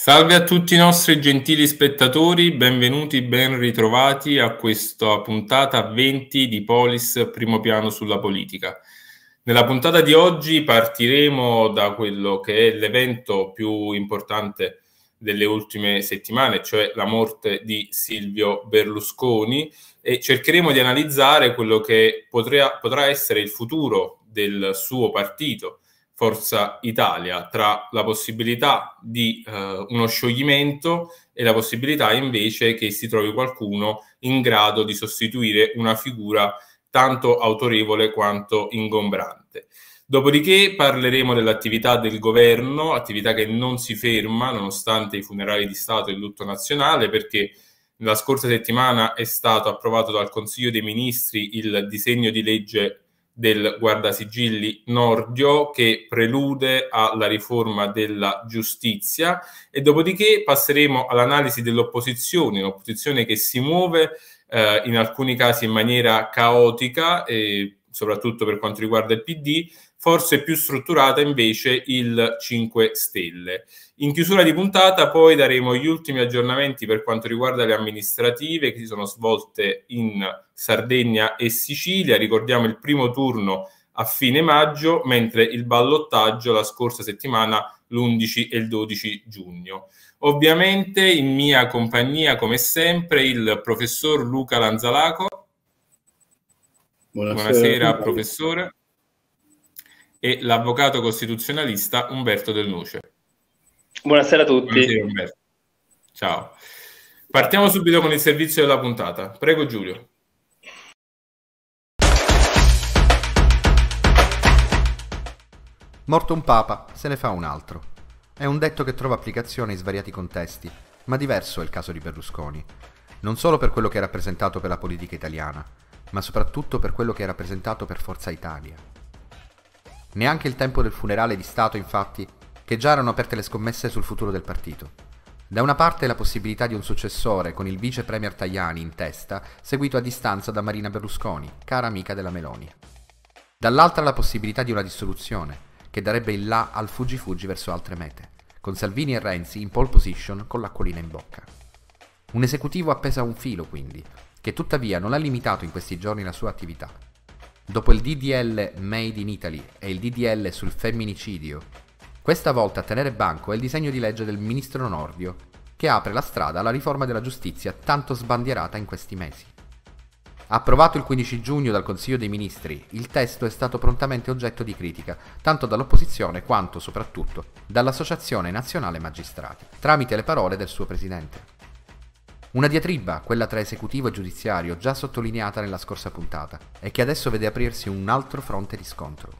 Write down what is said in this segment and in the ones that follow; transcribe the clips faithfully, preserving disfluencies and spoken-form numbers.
Salve a tutti i nostri gentili spettatori, benvenuti, ben ritrovati a questa puntata venti di Polis Primo Piano sulla Politica. Nella puntata di oggi partiremo da quello che è l'evento più importante delle ultime settimane, cioè la morte di Silvio Berlusconi, e cercheremo di analizzare quello che potrà, potrà essere il futuro del suo partito, Forza Italia, tra la possibilità di eh, uno scioglimento e la possibilità invece che si trovi qualcuno in grado di sostituire una figura tanto autorevole quanto ingombrante. Dopodiché parleremo dell'attività del governo, attività che non si ferma nonostante i funerali di Stato e il lutto nazionale, perché la scorsa settimana è stato approvato dal Consiglio dei Ministri il disegno di legge del Guardasigilli Nordio, che prelude alla riforma della giustizia, e dopodiché passeremo all'analisi dell'opposizione, un'opposizione che si muove eh, in alcuni casi in maniera caotica, e soprattutto per quanto riguarda il P D, forse più strutturata invece il cinque Stelle. In chiusura di puntata poi daremo gli ultimi aggiornamenti per quanto riguarda le amministrative che si sono svolte in Sardegna e Sicilia. Ricordiamo il primo turno a fine maggio, mentre il ballottaggio la scorsa settimana l'undici e il dodici giugno. Ovviamente in mia compagnia, come sempre, il professor Luca Lanzalaco. Buonasera, Buonasera professore. E l'avvocato costituzionalista Umberto Del Noce. Buonasera a tutti. Buonasera, Umberto. Ciao. Partiamo subito con il servizio della puntata. Prego, Giulio. Morto un papa, se ne fa un altro. È un detto che trova applicazione in svariati contesti, ma diverso è il caso di Berlusconi. Non solo per quello che ha rappresentato per la politica italiana, ma soprattutto per quello che ha rappresentato per Forza Italia. Neanche il tempo del funerale di Stato, infatti, che già erano aperte le scommesse sul futuro del partito. Da una parte la possibilità di un successore con il vice premier Tajani in testa, seguito a distanza da Marina Berlusconi, cara amica della Meloni. Dall'altra la possibilità di una dissoluzione, che darebbe il là al fuggi-fuggi verso altre mete, con Salvini e Renzi in pole position con l'acquolina in bocca. Un esecutivo appeso a un filo, quindi, che tuttavia non ha limitato in questi giorni la sua attività. Dopo il D D L Made in Italy e il D D L sul femminicidio, questa volta a tenere banco è il disegno di legge del ministro Nordio, che apre la strada alla riforma della giustizia tanto sbandierata in questi mesi. Approvato il quindici giugno dal Consiglio dei Ministri, il testo è stato prontamente oggetto di critica, tanto dall'opposizione quanto, soprattutto, dall'Associazione Nazionale Magistrati, tramite le parole del suo presidente. Una diatriba, quella tra esecutivo e giudiziario, già sottolineata nella scorsa puntata, e che adesso vede aprirsi un altro fronte di scontro.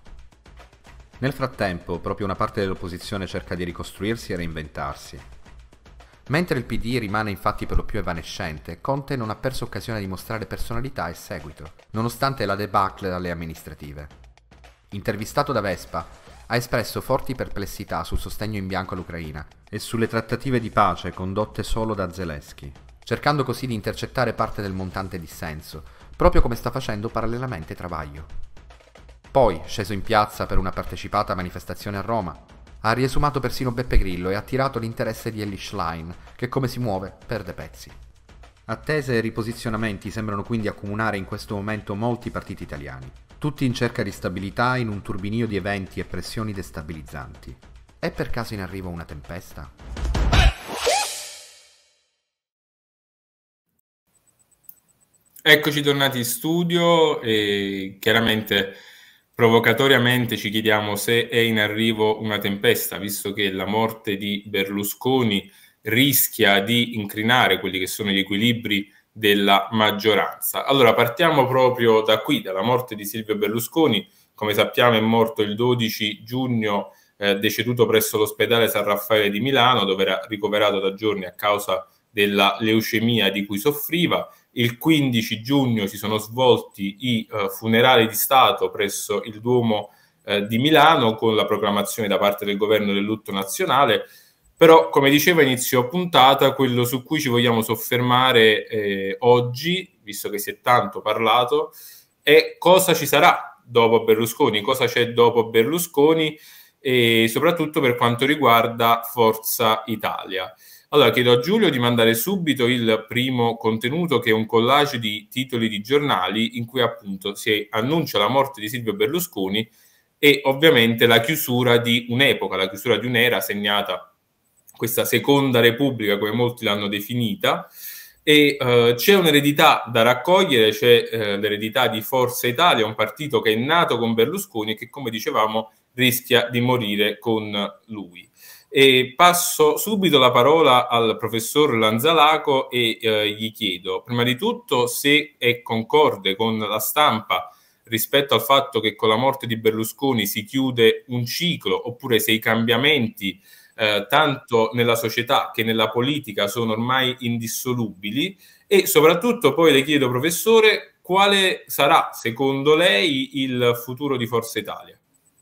Nel frattempo, proprio una parte dell'opposizione cerca di ricostruirsi e reinventarsi. Mentre il P D rimane infatti per lo più evanescente, Conte non ha perso occasione di mostrare personalità e seguito, nonostante la debacle alle amministrative. Intervistato da Vespa, ha espresso forti perplessità sul sostegno in bianco all'Ucraina e sulle trattative di pace condotte solo da Zelensky, cercando così di intercettare parte del montante dissenso, proprio come sta facendo parallelamente Travaglio. Poi, sceso in piazza per una partecipata manifestazione a Roma, ha riesumato persino Beppe Grillo e ha attirato l'interesse di Elly Schlein, che come si muove perde pezzi. Attese e riposizionamenti sembrano quindi accomunare in questo momento molti partiti italiani, tutti in cerca di stabilità in un turbinio di eventi e pressioni destabilizzanti. È per caso in arrivo una tempesta? Eccoci tornati in studio e chiaramente provocatoriamente ci chiediamo se è in arrivo una tempesta, visto che la morte di Berlusconi rischia di incrinare quelli che sono gli equilibri della maggioranza. Allora partiamo proprio da qui, dalla morte di Silvio Berlusconi. Come sappiamo è morto il dodici giugno, eh, deceduto presso l'ospedale San Raffaele di Milano, dove era ricoverato da giorni a causa della leucemia di cui soffriva. Il quindici giugno si sono svolti i uh, funerali di Stato presso il Duomo uh, di Milano, con la proclamazione da parte del governo del lutto nazionale. Però, come dicevo a inizio puntata, quello su cui ci vogliamo soffermare eh, oggi, visto che si è tanto parlato, è cosa ci sarà dopo Berlusconi, cosa c'è dopo Berlusconi. e soprattutto per quanto riguarda Forza Italia. Allora chiedo a Giulio di mandare subito il primo contenuto, che è un collage di titoli di giornali in cui appunto si annuncia la morte di Silvio Berlusconi e ovviamente la chiusura di un'epoca, la chiusura di un'era segnata, questa seconda repubblica come molti l'hanno definita, e eh, c'è un'eredità da raccogliere, c'è eh, l'eredità di Forza Italia, un partito che è nato con Berlusconi e che, come dicevamo, rischia di morire con lui. E passo subito la parola al professor Lanzalaco e eh, gli chiedo prima di tutto se è concorde con la stampa rispetto al fatto che con la morte di Berlusconi si chiude un ciclo, oppure se i cambiamenti eh, tanto nella società che nella politica sono ormai indissolubili, e soprattutto poi le chiedo, professore, quale sarà secondo lei il futuro di Forza Italia?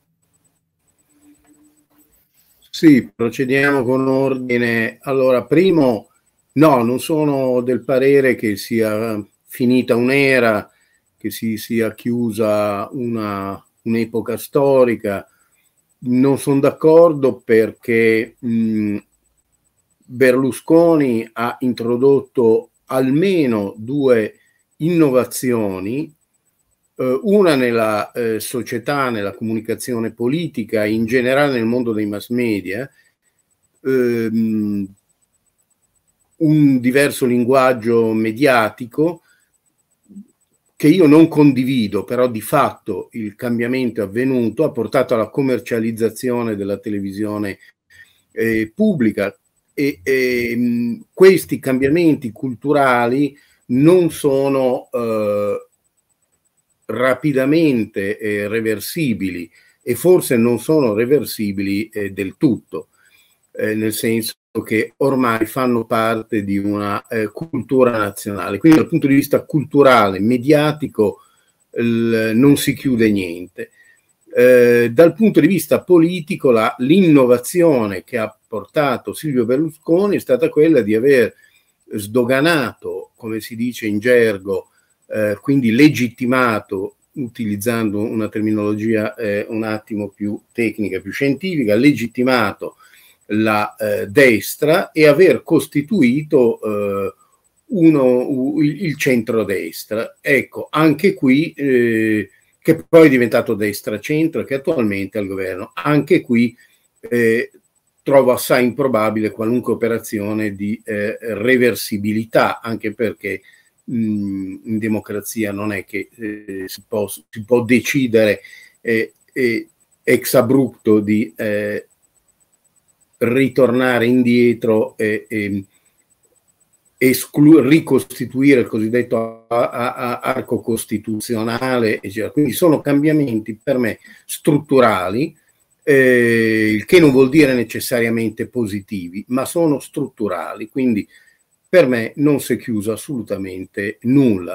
Sì, procediamo con ordine. Allora, primo, no, non sono del parere che sia finita un'era, che si sia chiusa una, un'epoca storica. Non sono d'accordo perché mh, Berlusconi ha introdotto almeno due innovazioni, una nella eh, società, nella comunicazione politica, in generale nel mondo dei mass media, ehm, un diverso linguaggio mediatico che io non condivido, però di fatto il cambiamento è avvenuto, ha portato alla commercializzazione della televisione eh, pubblica e eh, questi cambiamenti culturali non sono eh, rapidamente eh, reversibili, e forse non sono reversibili eh, del tutto, eh, nel senso che ormai fanno parte di una eh, cultura nazionale. Quindi dal punto di vista culturale, mediatico, il, non si chiude niente. Eh, dal punto di vista politico, la, l'innovazione che ha portato Silvio Berlusconi è stata quella di aver sdoganato, come si dice in gergo, Eh, quindi legittimato, utilizzando una terminologia eh, un attimo più tecnica, più scientifica, legittimato la eh, destra e aver costituito eh, uno, il, il centrodestra. Ecco, anche qui, eh, che poi è diventato destra-centro, che attualmente è al governo, anche qui eh, trovo assai improbabile qualunque operazione di eh, reversibilità, anche perché in democrazia non è che eh, si, può, si può decidere eh, eh, ex abrupto di eh, ritornare indietro e, e esclu- ricostituire il cosiddetto a- a- arco costituzionale, eccetera. Quindi sono cambiamenti per me strutturali, eh, il che non vuol dire necessariamente positivi, ma sono strutturali, quindi per me non si è chiuso assolutamente nulla.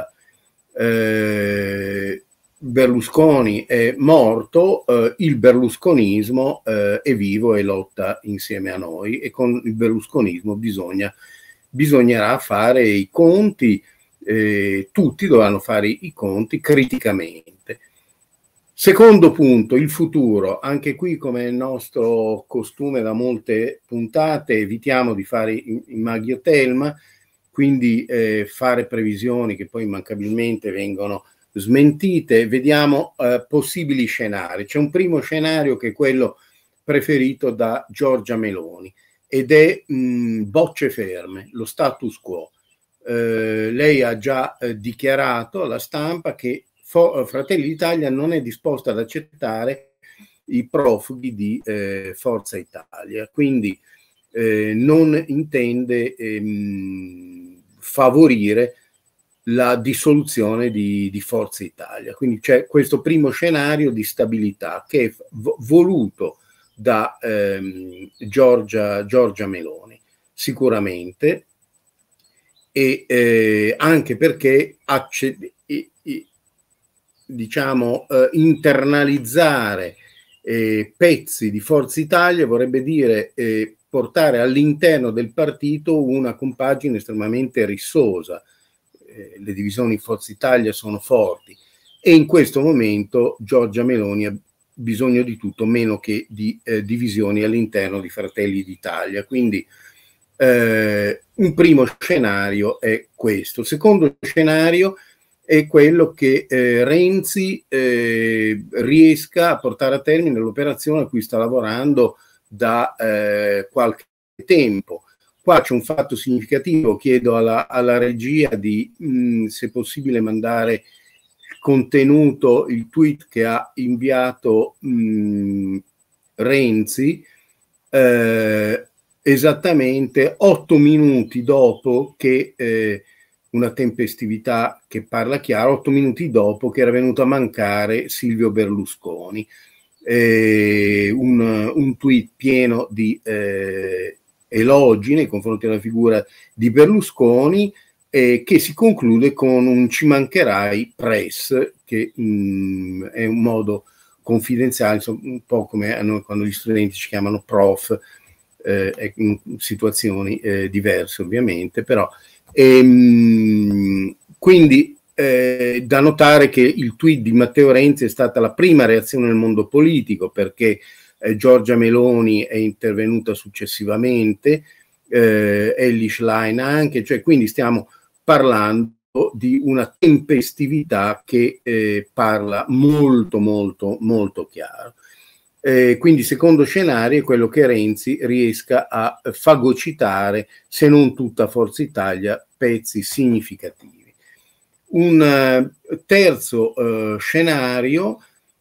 Eh, Berlusconi è morto, eh, il berlusconismo eh, è vivo e lotta insieme a noi, e con il berlusconismo bisogna, bisognerà fare i conti, eh, tutti dovranno fare i conti criticamente. Secondo punto, il futuro. Anche qui, come è il nostro costume da molte puntate, evitiamo di fare i, i maghi o Telma, quindi eh, fare previsioni che poi immancabilmente vengono smentite. Vediamo eh, possibili scenari. C'è un primo scenario che è quello preferito da Giorgia Meloni ed è mh, bocce ferme, lo status quo. Eh, lei ha già eh, dichiarato alla stampa che Fratelli d'Italia non è disposta ad accettare i profughi di eh, Forza Italia, quindi eh, non intende ehm, favorire la dissoluzione di, di Forza Italia. Quindi c'è questo primo scenario di stabilità che è voluto da ehm, Giorgia, Giorgia Meloni, sicuramente, e eh, anche perché accede, e, e, diciamo, eh, internalizzare eh, pezzi di Forza Italia vorrebbe dire eh, portare all'interno del partito una compagine estremamente rissosa. Eh, le divisioni in Forza Italia sono forti e in questo momento Giorgia Meloni bisogno di tutto meno che di eh, divisioni all'interno di Fratelli d'Italia. Quindi eh, un primo scenario è questo. Il secondo scenario è quello che eh, Renzi eh, riesca a portare a termine l'operazione a cui sta lavorando da eh, qualche tempo. Qua c'è un fatto significativo, chiedo alla, alla regia di, mh, se possibile, mandare il contenuto, il tweet che ha inviato mh, Renzi, eh, esattamente otto minuti dopo che, eh, una tempestività che parla chiaro, otto minuti dopo che era venuto a mancare Silvio Berlusconi. Eh, un, un tweet pieno di eh, elogi nei confronti della figura di Berlusconi, eh, che si conclude con un "ci mancherai press", che mh, è un modo confidenziale, insomma, un po' come a noi quando gli studenti ci chiamano prof, eh, in situazioni eh, diverse ovviamente, però ehm, quindi eh, da notare che il tweet di Matteo Renzi è stata la prima reazione nel mondo politico, perché Eh, Giorgia Meloni è intervenuta successivamente, eh, Elly Schlein anche, cioè quindi stiamo parlando di una tempestività che eh, parla molto molto molto chiaro. Eh, quindi secondo scenario è quello che Renzi riesca a fagocitare, se non tutta Forza Italia, pezzi significativi. Un uh, terzo uh, scenario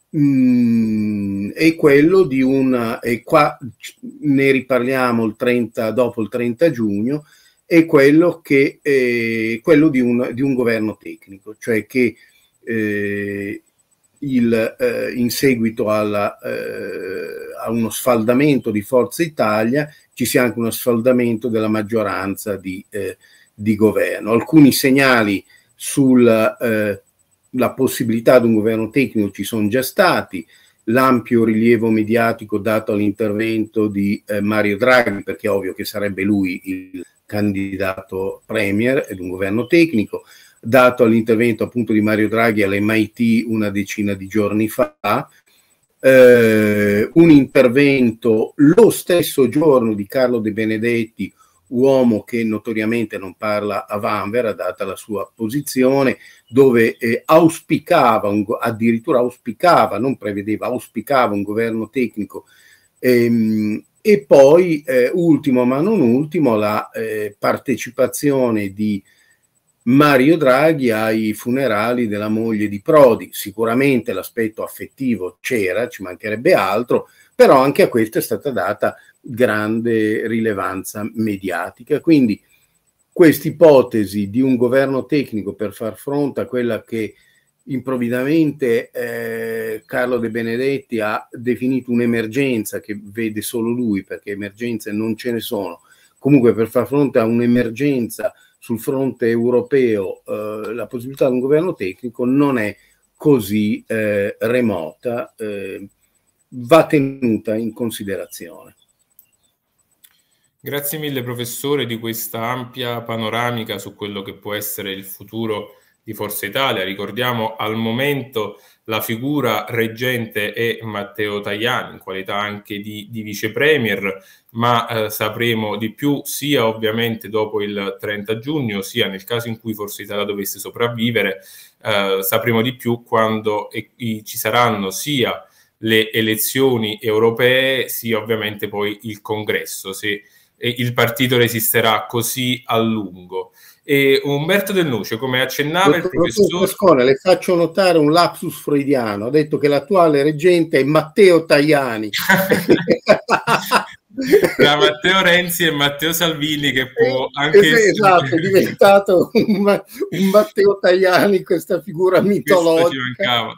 Mm, è quello di una, e qua ne riparliamo il trenta, dopo il trenta giugno, è quello che è quello di un, di un governo tecnico, cioè che eh, il, eh, in seguito alla, eh, a uno sfaldamento di Forza Italia ci sia anche uno sfaldamento della maggioranza di, eh, di governo. Alcuni segnali sulla eh, la possibilità di un governo tecnico ci sono già stati, l'ampio rilievo mediatico dato all'intervento di eh, Mario Draghi, perché è ovvio che sarebbe lui il candidato premier ed un governo tecnico, dato all'intervento appunto di Mario Draghi all'M I T una decina di giorni fa, eh, un intervento lo stesso giorno di Carlo De Benedetti, uomo che notoriamente non parla a vanvera data la sua posizione, dove eh, auspicava, un, addirittura auspicava, non prevedeva, auspicava un governo tecnico, ehm, e poi eh, ultimo ma non ultimo la eh, partecipazione di Mario Draghi ai funerali della moglie di Prodi. Sicuramente l'aspetto affettivo c'era, ci mancherebbe altro, però anche a questo è stata data grande rilevanza mediatica. Quindi questa ipotesi di un governo tecnico per far fronte a quella che improvvisamente eh, Carlo De Benedetti ha definito un'emergenza, che vede solo lui, perché emergenze non ce ne sono, comunque per far fronte a un'emergenza sul fronte europeo, eh, la possibilità di un governo tecnico non è così eh, remota, eh, va tenuta in considerazione. Grazie mille professore di questa ampia panoramica su quello che può essere il futuro di Forza Italia. Ricordiamo al momento la figura reggente è Matteo Tajani, in qualità anche di, di vice premier, ma eh, sapremo di più sia ovviamente dopo il trenta giugno, sia nel caso in cui Forza Italia dovesse sopravvivere, eh, sapremo di più quando e, e, ci saranno sia le elezioni europee, sia ovviamente poi il congresso, se e il partito resisterà così a lungo. E Umberto Del Nuce, come accennava il professor Pascone, le faccio notare un lapsus freudiano, ha detto che l'attuale reggente è Matteo Tajani. Tra Matteo Renzi e Matteo Salvini, che può anche es- esatto, essere... è diventato un, un Matteo Tajani, questa figura mitologica. Ci mancava.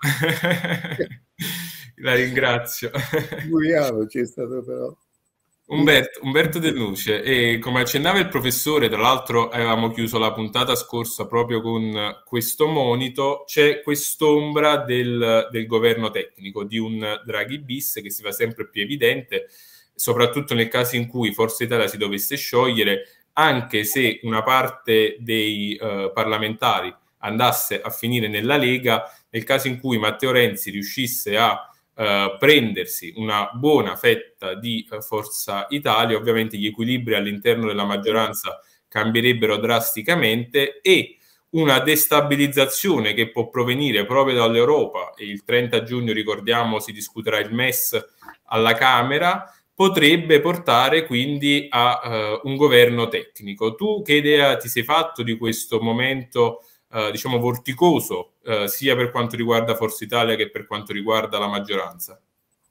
La ringrazio. C'è stato però Umberto, Umberto Del Nuce, e come accennava il professore, tra l'altro avevamo chiuso la puntata scorsa proprio con questo monito, c'è quest'ombra del, del governo tecnico, di un Draghi bis che si fa sempre più evidente, soprattutto nel caso in cui Forza Italia si dovesse sciogliere, anche se una parte dei eh, parlamentari andasse a finire nella Lega, nel caso in cui Matteo Renzi riuscisse a eh, prendersi una buona fetta di eh, Forza Italia, ovviamente gli equilibri all'interno della maggioranza cambierebbero drasticamente e una destabilizzazione che può provenire proprio dall'Europa, e il trenta giugno, ricordiamo, si discuterà il M E S alla Camera, potrebbe portare quindi a uh, un governo tecnico. Tu che idea ti sei fatto di questo momento, uh, diciamo, vorticoso, uh, sia per quanto riguarda Forza Italia che per quanto riguarda la maggioranza?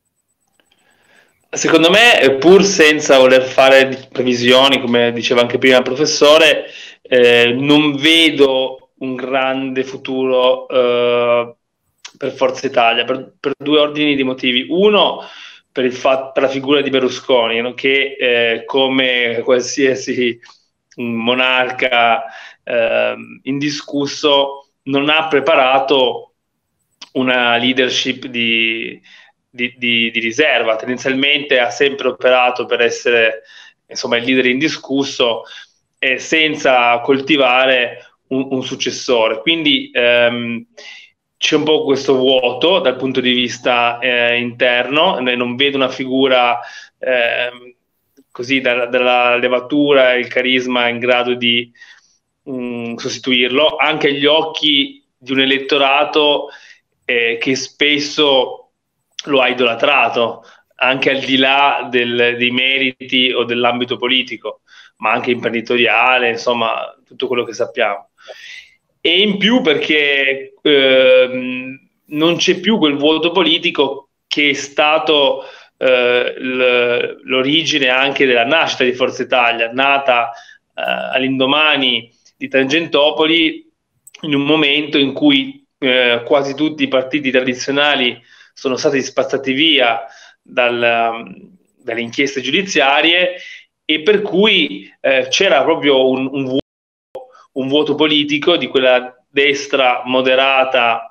Secondo me, pur senza voler fare previsioni, come diceva anche prima il professore, eh, non vedo un grande futuro eh, per Forza Italia, per, per due ordini di motivi. Uno, per, il fatto, per la figura di Berlusconi, no? Che eh, come qualsiasi monarca eh, indiscusso non ha preparato una leadership di... Di, di, di riserva. Tendenzialmente ha sempre operato per essere, insomma, il leader indiscusso, eh, senza coltivare un, un successore. Quindi ehm, c'è un po' questo vuoto dal punto di vista eh, interno, non vedo una figura eh, così dalla, dalla levatura e il carisma in grado di mh, sostituirlo, anche agli occhi di un elettorato eh, che spesso lo ha idolatrato, anche al di là del, dei meriti o dell'ambito politico, ma anche imprenditoriale, insomma, tutto quello che sappiamo. E in più perché eh, non c'è più quel vuoto politico che è stato eh, l'origine anche della nascita di Forza Italia, nata eh, all'indomani di Tangentopoli, in un momento in cui eh, quasi tutti i partiti tradizionali sono stati spazzati via dal, dalle inchieste giudiziarie, e per cui eh, c'era proprio un, un, vuoto, un vuoto politico di quella destra moderata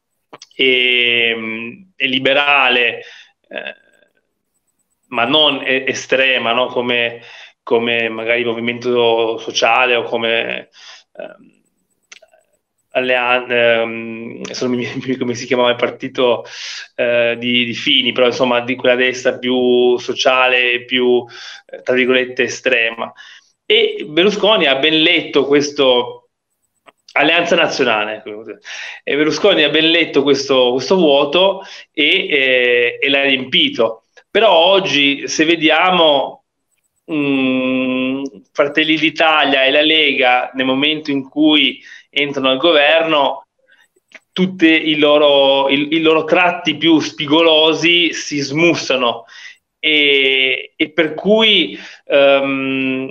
e, e liberale, eh, ma non estrema, no? come, come magari il Movimento Sociale o come... Eh, Ehm, come si chiamava il partito eh, di, di Fini, però insomma di quella destra più sociale, più eh, tra virgolette estrema. E Berlusconi ha ben letto questo, Alleanza Nazionale, e Berlusconi ha ben letto questo, questo vuoto e, eh, e l'ha riempito. Però oggi, se vediamo mh, Fratelli d'Italia e la Lega, nel momento in cui entrano al governo, tutti i loro, i, i loro tratti più spigolosi si smussano, e, e per cui um,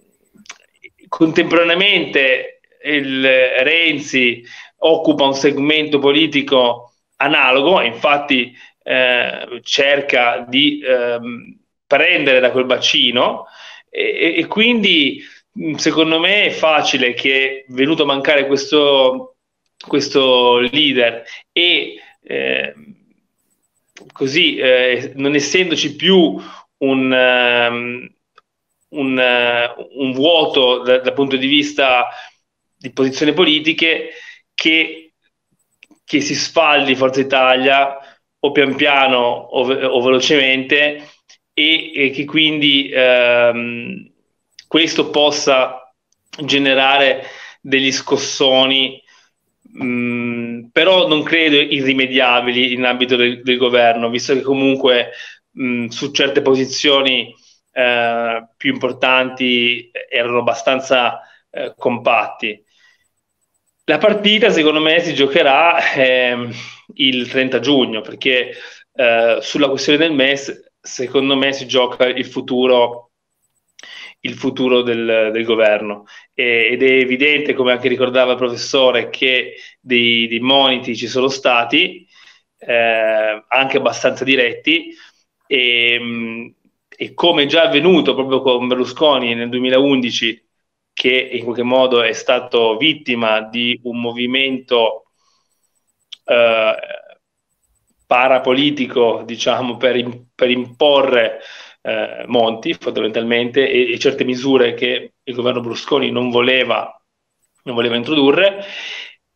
contemporaneamente il Renzi occupa un segmento politico analogo, infatti eh, cerca di eh, prendere da quel bacino, e, e quindi secondo me è facile che, venuto a mancare questo, questo leader e eh, così eh, non essendoci più un, um, un, uh, un vuoto da, dal punto di vista di posizioni politiche, che, che si sfaldi Forza Italia o pian piano o, o velocemente, e, e che quindi um, questo possa generare degli scossoni, mh, però non credo irrimediabili in ambito del, del governo, visto che comunque mh, su certe posizioni eh, più importanti erano abbastanza eh, compatti. La partita, secondo me, si giocherà eh, il trenta giugno, perché eh, sulla questione del M E S, secondo me, si gioca il futuro il futuro del, del governo, e, ed è evidente, come anche ricordava il professore, che dei, dei moniti ci sono stati, eh, anche abbastanza diretti, e, e come già avvenuto proprio con Berlusconi nel duemilaundici, che in qualche modo è stato vittima di un movimento eh, parapolitico, diciamo, per, per imporre Eh, Monti fondamentalmente, e, e certe misure che il governo Berlusconi non voleva, non voleva introdurre,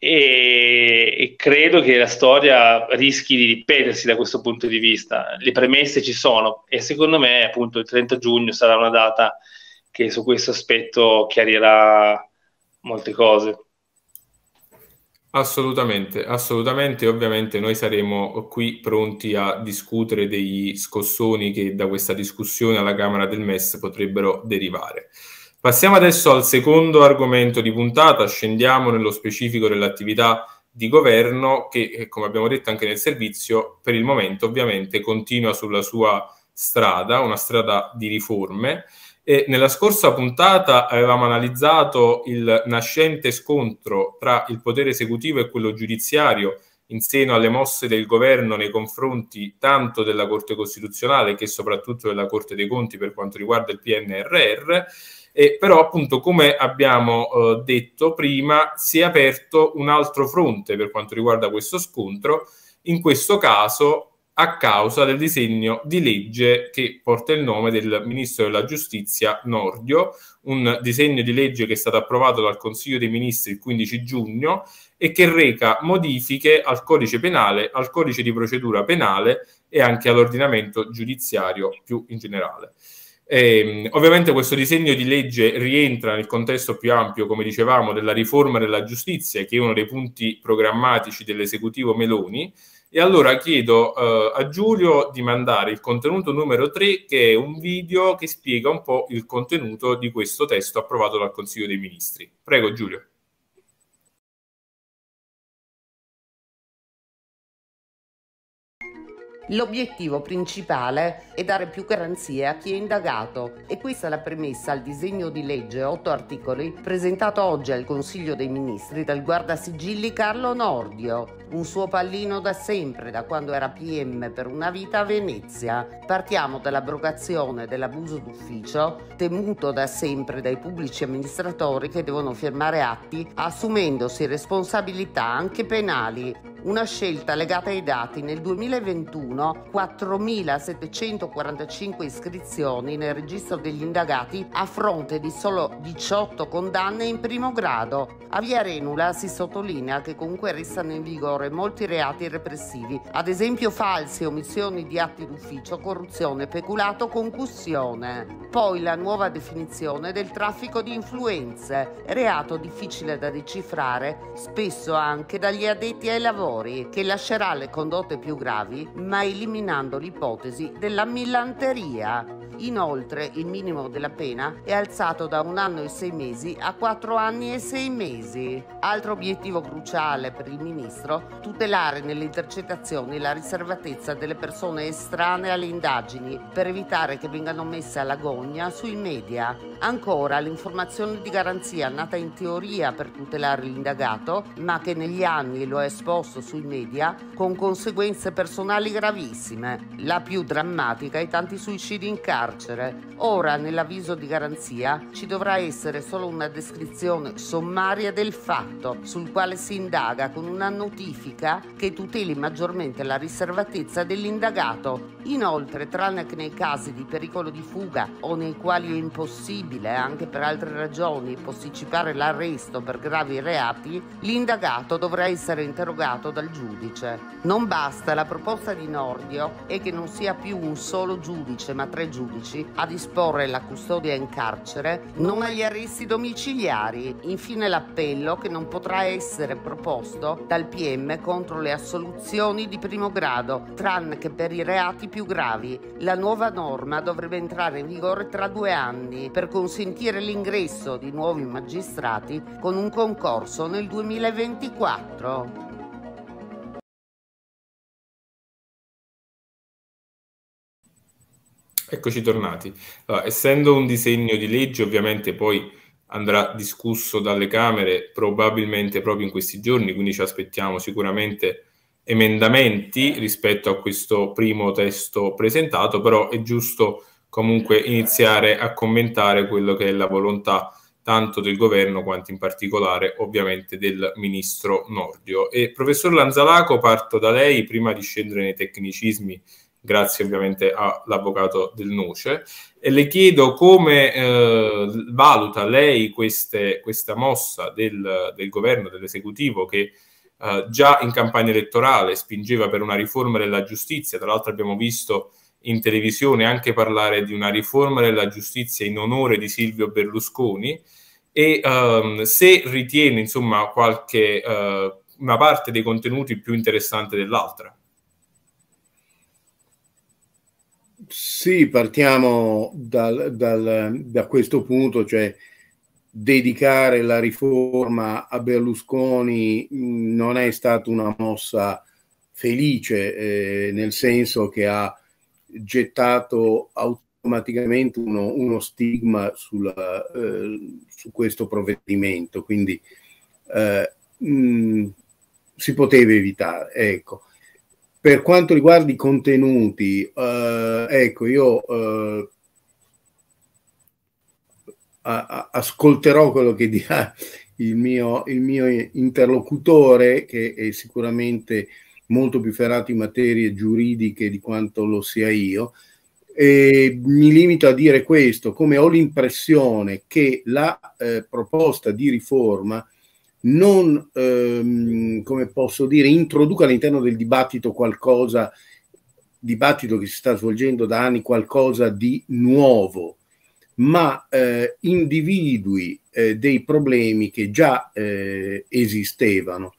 e, e credo che la storia rischi di ripetersi da questo punto di vista. Le premesse ci sono e secondo me appunto il trenta giugno sarà una data che su questo aspetto chiarirà molte cose. Assolutamente, assolutamente. Ovviamente noi saremo qui pronti a discutere degli scossoni che da questa discussione alla Camera del M E S potrebbero derivare. Passiamo adesso al secondo argomento di puntata, scendiamo nello specifico dell'attività di governo che, come abbiamo detto anche nel servizio, per il momento ovviamente continua sulla sua strada, una strada di riforme. E nella scorsa puntata avevamo analizzato il nascente scontro tra il potere esecutivo e quello giudiziario in seno alle mosse del governo nei confronti tanto della Corte Costituzionale che soprattutto della Corte dei Conti per quanto riguarda il P N R R. E però appunto, come abbiamo eh, detto prima, si è aperto un altro fronte per quanto riguarda questo scontro, in questo caso a causa del disegno di legge che porta il nome del Ministro della Giustizia Nordio, un disegno di legge che è stato approvato dal Consiglio dei Ministri il quindici giugno e che reca modifiche al codice penale, al codice di procedura penale e anche all'ordinamento giudiziario più in generale. Eh, ovviamente questo disegno di legge rientra nel contesto più ampio, come dicevamo, della riforma della giustizia, che è uno dei punti programmatici dell'esecutivo Meloni. E allora chiedo uh, a Giulio di mandare il contenuto numero tre, che è un video che spiega un po' il contenuto di questo testo approvato dal Consiglio dei Ministri. Prego Giulio. L'obiettivo principale è dare più garanzie a chi è indagato e questa è la premessa al disegno di legge otto articoli presentato oggi al Consiglio dei Ministri dal guardasigilli Carlo Nordio, un suo pallino da sempre, da quando era P M per una vita a Venezia. Partiamo dall'abrogazione dell'abuso d'ufficio, temuto da sempre dai pubblici amministratori che devono firmare atti assumendosi responsabilità anche penali. Una scelta legata ai dati: nel duemilaventuno quattromilasettecentoquarantacinque iscrizioni nel registro degli indagati a fronte di solo diciotto condanne in primo grado. A Via Arenula si sottolinea che comunque restano in vigore molti reati repressivi, ad esempio false omissioni di atti d'ufficio, corruzione, peculato, concussione. Poi la nuova definizione del traffico di influenze, reato difficile da decifrare, spesso anche dagli addetti ai lavori, che lascerà le condotte più gravi, ma eliminando l'ipotesi della millanteria. Inoltre, il minimo della pena è alzato da un anno e sei mesi a quattro anni e sei mesi. Altro obiettivo cruciale per il ministro: tutelare nelle intercettazioni la riservatezza delle persone estranee alle indagini per evitare che vengano messe alla gogna sui media. Ancora, l'informazione di garanzia, nata in teoria per tutelare l'indagato, ma che negli anni lo ha esposto sui media con conseguenze personali gravissime. La più drammatica, i tanti suicidi in carcere. Ora, nell'avviso di garanzia ci dovrà essere solo una descrizione sommaria del fatto, sul quale si indaga con una notifica che tuteli maggiormente la riservatezza dell'indagato. Inoltre, tranne che nei casi di pericolo di fuga o nei quali è impossibile, anche per altre ragioni, posticipare l'arresto per gravi reati, l'indagato dovrà essere interrogato dal giudice. Non basta, la proposta di Nordio è che non sia più un solo giudice, ma tre giudici a disporre la custodia in carcere, non agli arresti domiciliari. Infine l'appello, che non potrà essere proposto dal P M contro le assoluzioni di primo grado, tranne che per i reati più gravi. La nuova norma dovrebbe entrare in vigore tra due anni per consentire l'ingresso di nuovi magistrati con un concorso nel duemilaventiquattro. Eccoci tornati. Allora, essendo un disegno di legge, ovviamente poi andrà discusso dalle Camere probabilmente proprio in questi giorni, quindi ci aspettiamo sicuramente emendamenti rispetto a questo primo testo presentato, però è giusto comunque iniziare a commentare quello che è la volontà tanto del governo quanto in particolare ovviamente del ministro Nordio. E professor Lanzalaco, parto da lei prima di scendere nei tecnicismi grazie ovviamente all'avvocato Del Noce, e le chiedo come eh, valuta lei queste, questa mossa del, del governo, dell'esecutivo, che eh, già in campagna elettorale spingeva per una riforma della giustizia. Tra l'altro abbiamo visto in televisione anche parlare di una riforma della giustizia in onore di Silvio Berlusconi, e um, se ritiene insomma qualche uh, una parte dei contenuti più interessante dell'altra. Sì, partiamo dal, dal, da questo punto, cioè dedicare la riforma a Berlusconi non è stata una mossa felice, eh, nel senso che ha gettato automaticamente uno, uno stigma sulla, eh, su questo provvedimento, quindi eh, mh, si poteva evitare, ecco. Per quanto riguarda i contenuti, eh, ecco, io eh, a, a, ascolterò quello che dirà il mio, il mio interlocutore, che è sicuramente molto più ferrato in materie giuridiche di quanto lo sia io, e mi limito a dire questo: come ho l'impressione che la eh, proposta di riforma non, ehm, come posso dire, introduca all'interno del dibattito qualcosa, dibattito che si sta svolgendo da anni, qualcosa di nuovo, ma eh, individui eh, dei problemi che già eh, esistevano.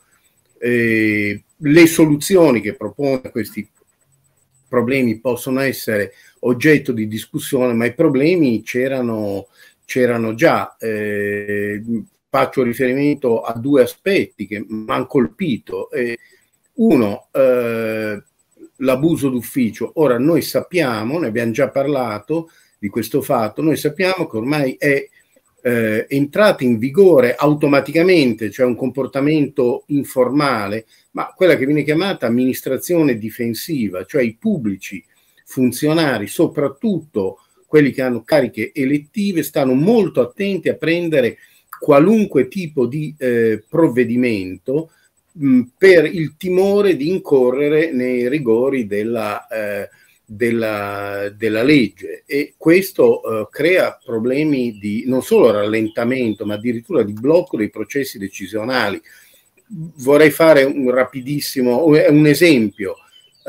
Eh, le soluzioni che propone a questi problemi possono essere oggetto di discussione, ma i problemi c'erano, c'erano già. Eh, Faccio riferimento a due aspetti che mi hanno colpito. Eh, uno, eh, l'abuso d'ufficio. Ora, noi sappiamo, ne abbiamo già parlato di questo fatto, noi sappiamo che ormai è eh, entrato in vigore automaticamente, cioè un comportamento informale, ma quella che viene chiamata amministrazione difensiva, cioè i pubblici funzionari, soprattutto quelli che hanno cariche elettive, stanno molto attenti a prendere qualunque tipo di eh, provvedimento mh, per il timore di incorrere nei rigori della, eh, della, della legge, e questo eh, crea problemi di non solo rallentamento, ma addirittura di blocco dei processi decisionali. Vorrei fare un rapidissimo un esempio.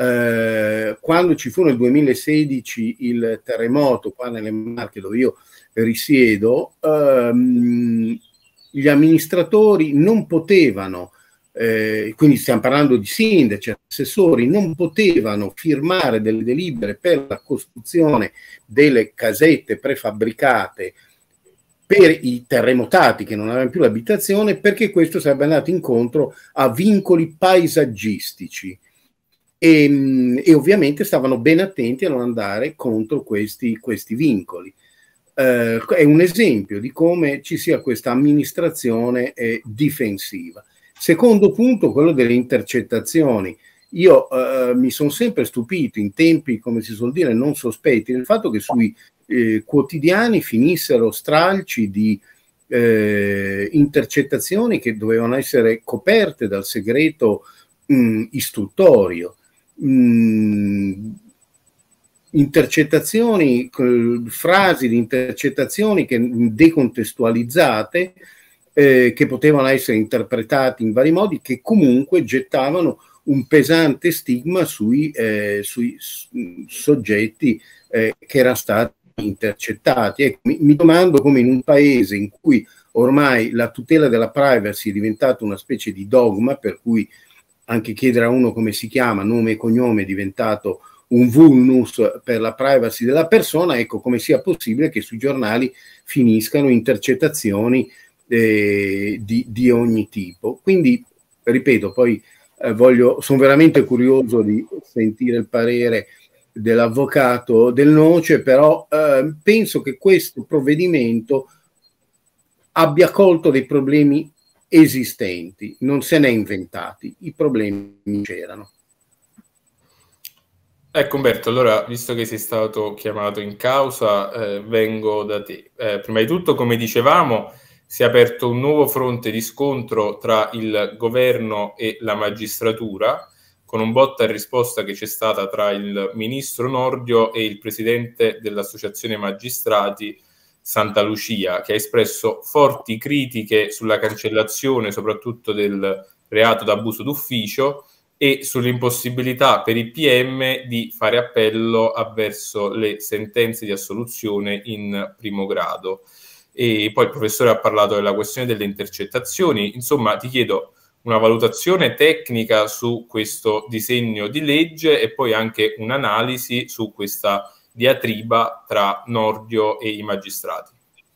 Eh, quando ci fu nel duemilasedici il terremoto qua nelle Marche, dove io risiedo, ehm, gli amministratori non potevano, eh, quindi stiamo parlando di sindaci, assessori, non potevano firmare delle delibere per la costruzione delle casette prefabbricate per i terremotati che non avevano più l'abitazione, perché questo sarebbe andato incontro a vincoli paesaggistici. E, e ovviamente stavano ben attenti a non andare contro questi, questi vincoli. Eh, è un esempio di come ci sia questa amministrazione eh, difensiva. Secondo punto, quello delle intercettazioni. Io eh, mi sono sempre stupito in tempi, come si suol dire, non sospetti, del fatto che sui eh, quotidiani finissero stralci di eh, intercettazioni che dovevano essere coperte dal segreto mh, istruttorio. Mh, intercettazioni, frasi di intercettazioni che, decontestualizzate, eh, che potevano essere interpretate in vari modi, che comunque gettavano un pesante stigma sui, eh, sui soggetti eh, che erano stati intercettati. Ecco, mi, mi domando come in un paese in cui ormai la tutela della privacy è diventata una specie di dogma, per cui anche chiedere a uno come si chiama, nome e cognome, è diventato un vulnus per la privacy della persona, ecco come sia possibile che sui giornali finiscano intercettazioni eh, di, di ogni tipo. Quindi, ripeto, poi eh, voglio, sono veramente curioso di sentire il parere dell'avvocato Del Noce, però eh, penso che questo provvedimento abbia colto dei problemi esistenti, non se ne è inventati, i problemi c'erano. Ecco Umberto, allora, visto che sei stato chiamato in causa, eh, vengo da te. Eh, prima di tutto, come dicevamo, si è aperto un nuovo fronte di scontro tra il governo e la magistratura. con un botta e risposta che c'è stata tra il ministro Nordio e il presidente dell'Associazione Magistrati Santa Lucia, che ha espresso forti critiche sulla cancellazione soprattutto del reato d'abuso d'ufficio e sull'impossibilità per i P M di fare appello avverso le sentenze di assoluzione in primo grado. E poi il professore ha parlato della questione delle intercettazioni. Insomma, ti chiedo una valutazione tecnica su questo disegno di legge e poi anche un'analisi su questa diatriba tra Nordio e i magistrati.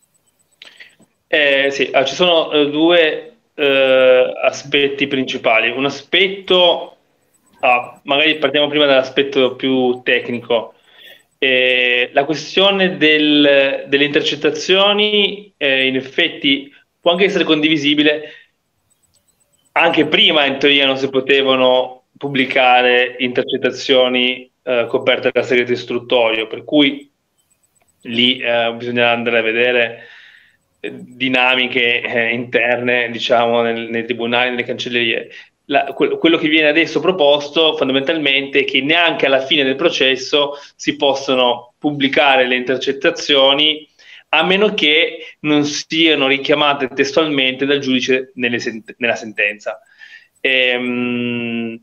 Eh, sì, ah, ci sono eh, due eh, aspetti principali. Un aspetto, ah, magari partiamo prima dall'aspetto più tecnico. Eh, la questione del, delle intercettazioni eh, in effetti può anche essere condivisibile. Anche prima in teoria non si potevano pubblicare intercettazioni eh, coperte da segreto istruttorio, per cui lì eh, bisogna andare a vedere eh, dinamiche eh, interne, diciamo, nel, nei tribunali, nelle cancellerie. La, que- quello che viene adesso proposto fondamentalmente è che neanche alla fine del processo si possono pubblicare le intercettazioni, a meno che non siano richiamate testualmente dal giudice nelle sent- nella sentenza. Ehm,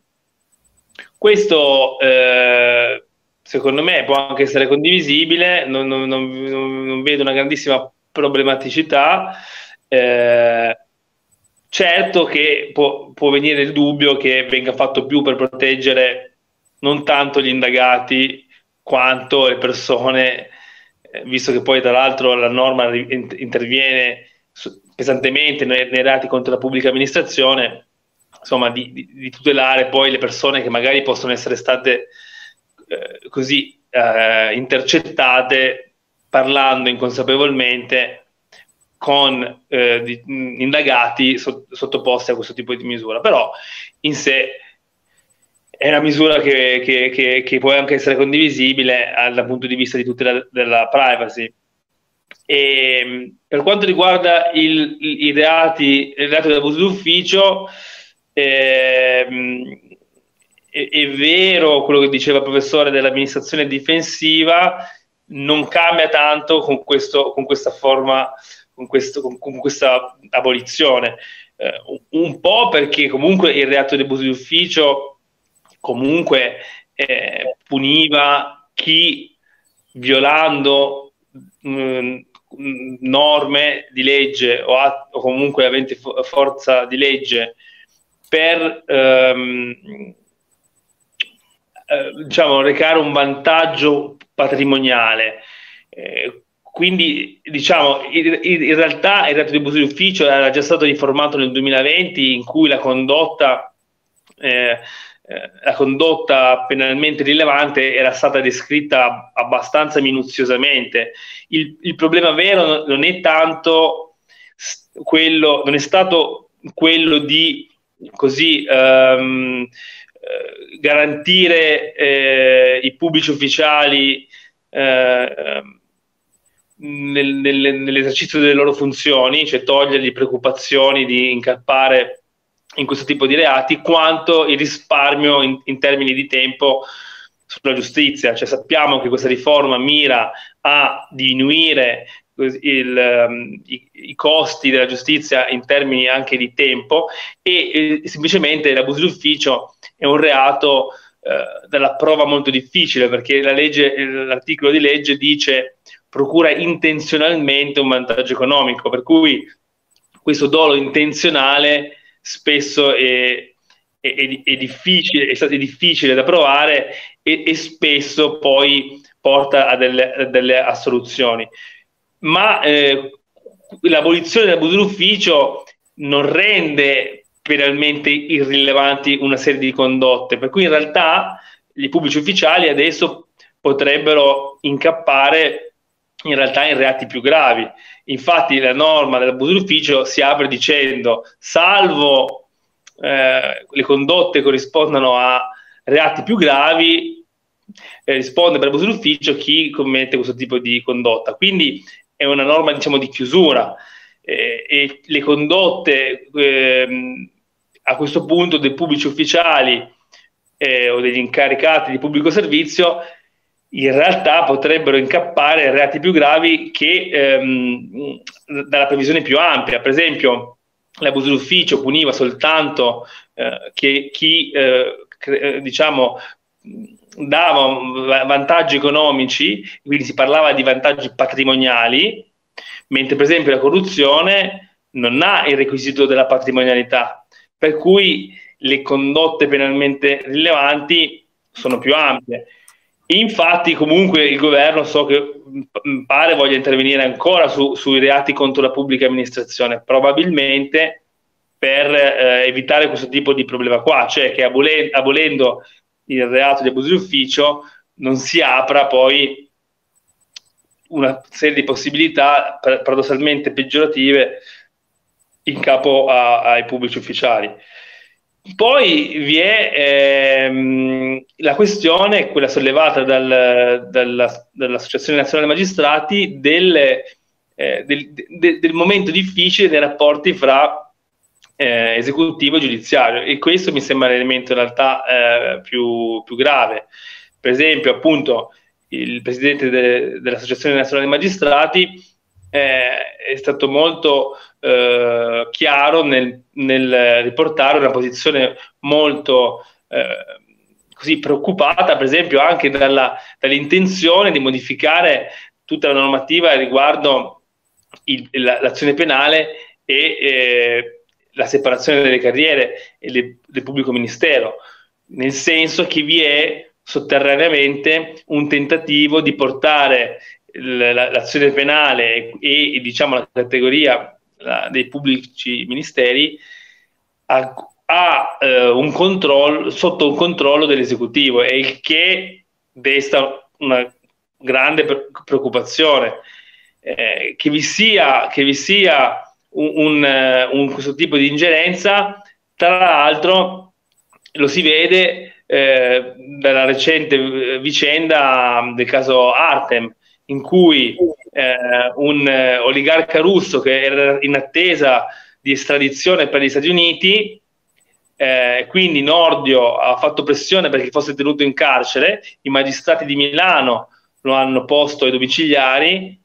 questo eh, secondo me può anche essere condivisibile, non, non, non, non vedo una grandissima problematicità. Eh, certo che può, può venire il dubbio che venga fatto più per proteggere non tanto gli indagati quanto le persone, visto che poi tra l'altro la norma interviene pesantemente nei, nei reati contro la pubblica amministrazione, insomma di, di, di tutelare poi le persone che magari possono essere state eh, così eh, intercettate parlando inconsapevolmente con eh, di, indagati sott- sottoposti a questo tipo di misura. Però in sé è una misura che, che, che, che può anche essere condivisibile dal punto di vista di tutela della privacy. E, per quanto riguarda il, il, i reati, il reato di abuso d'ufficio, eh, è, è vero quello che diceva il professore dell'amministrazione difensiva, non cambia tanto con, questo, con questa forma, con, questo, con, con questa abolizione. Eh, un po' perché comunque il reato di abuso d'ufficio comunque eh, puniva chi, violando mh, norme di legge o, at- o comunque aventi fo- forza di legge per ehm, eh, diciamo recare un vantaggio patrimoniale. Eh, quindi diciamo in, in realtà il reato di abuso d'ufficio era già stato riformato nel duemilaventi, in cui la condotta eh, la condotta penalmente rilevante era stata descritta abbastanza minuziosamente. Il, il problema vero non è tanto quello, non è stato quello di così ehm, eh, garantire eh, i pubblici ufficiali eh, nel, nel, nell'esercizio delle loro funzioni, cioè togliergli preoccupazioni di incappare in questo tipo di reati, quanto il risparmio in, in termini di tempo sulla giustizia. Cioè sappiamo che questa riforma mira a diminuire il, um, i, i costi della giustizia in termini anche di tempo e, e semplicemente l'abuso d'ufficio è un reato eh, dalla prova molto difficile, perché la legge, l'articolo di legge dice procura intenzionalmente un vantaggio economico, per cui questo dolo intenzionale spesso è, è, è, è difficile, è stato difficile da provare e, e spesso poi porta a delle, a delle assoluzioni. Ma eh, l'abolizione dell'abuso d'ufficio non rende penalmente irrilevanti una serie di condotte, per cui in realtà i pubblici ufficiali adesso potrebbero incappare in realtà in reati più gravi. Infatti la norma dell'abuso d'ufficio si apre dicendo: salvo eh, le condotte corrispondano a reati più gravi, eh, risponde per abuso d'ufficio chi commette questo tipo di condotta. Quindi è una norma, diciamo, di chiusura, eh, e le condotte eh, a questo punto dei pubblici ufficiali eh, o degli incaricati di pubblico servizio in realtà potrebbero incappare in reati più gravi che ehm, dalla previsione più ampia. Per esempio, l'abuso d'ufficio puniva soltanto eh, che chi eh, cre- diciamo dava vantaggi economici, quindi si parlava di vantaggi patrimoniali, mentre per esempio la corruzione non ha il requisito della patrimonialità, per cui le condotte penalmente rilevanti sono più ampie. Infatti comunque il governo, so che pare voglia intervenire ancora su, sui reati contro la pubblica amministrazione, probabilmente per eh, evitare questo tipo di problema qua, cioè che abole- abolendo il reato di abuso d'ufficio non si apra poi una serie di possibilità paradossalmente peggiorative in capo a, ai pubblici ufficiali. Poi vi è ehm, la questione, quella sollevata dal, dalla, dall'Associazione Nazionale Magistrati, del, eh, del, de, del momento difficile dei rapporti fra eh, esecutivo e giudiziario, e questo mi sembra l'elemento in realtà eh, più, più grave. Per esempio, appunto, il presidente de, dell'Associazione Nazionale Magistrati eh, è stato molto eh, chiaro nel, nel riportare una posizione molto eh, così preoccupata, per esempio, anche dalla, dall'intenzione di modificare tutta la normativa riguardo il, la, l'azione penale e eh, la separazione delle carriere e le, del pubblico ministero, nel senso che vi è sotterraneamente un tentativo di portare l'azione penale e, e diciamo la categoria la, dei pubblici ministeri a, a eh, un controllo, sotto un controllo dell'esecutivo, e il che desta una grande preoccupazione eh, che vi sia che vi sia un, un, un questo tipo di ingerenza. Tra l'altro lo si vede eh, dalla recente vicenda del caso Artem, in cui eh, un eh, oligarca russo che era in attesa di estradizione per gli Stati Uniti, eh, quindi Nordio ha fatto pressione perché fosse tenuto in carcere, i magistrati di Milano lo hanno posto ai domiciliari,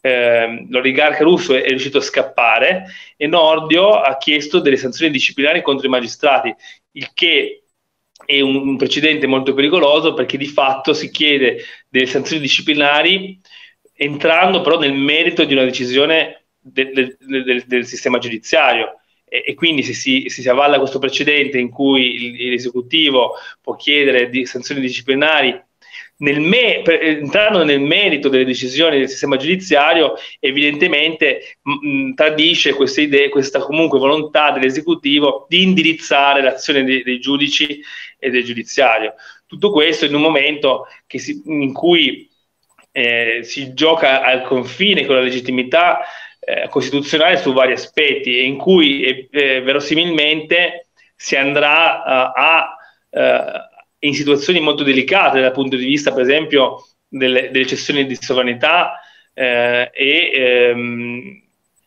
eh, l'oligarca russo è, è riuscito a scappare e Nordio ha chiesto delle sanzioni disciplinari contro i magistrati, il che è un, un precedente molto pericoloso, perché di fatto si chiede delle sanzioni disciplinari entrando però nel merito di una decisione de, de, de, del, del sistema giudiziario, e, e quindi se si, se si avvalla questo precedente in cui il, l'esecutivo può chiedere di sanzioni disciplinari nel me, per, entrando nel merito delle decisioni del sistema giudiziario, evidentemente mh, tradisce questa idea, questa comunque volontà dell'esecutivo di indirizzare l'azione dei, dei giudici e del giudiziario. Tutto questo in un momento che si, in cui eh, si gioca al confine con la legittimità eh, costituzionale su vari aspetti, e in cui eh, eh, verosimilmente si andrà uh, a uh, in situazioni molto delicate dal punto di vista, per esempio, delle, delle cessioni di sovranità eh, e, ehm,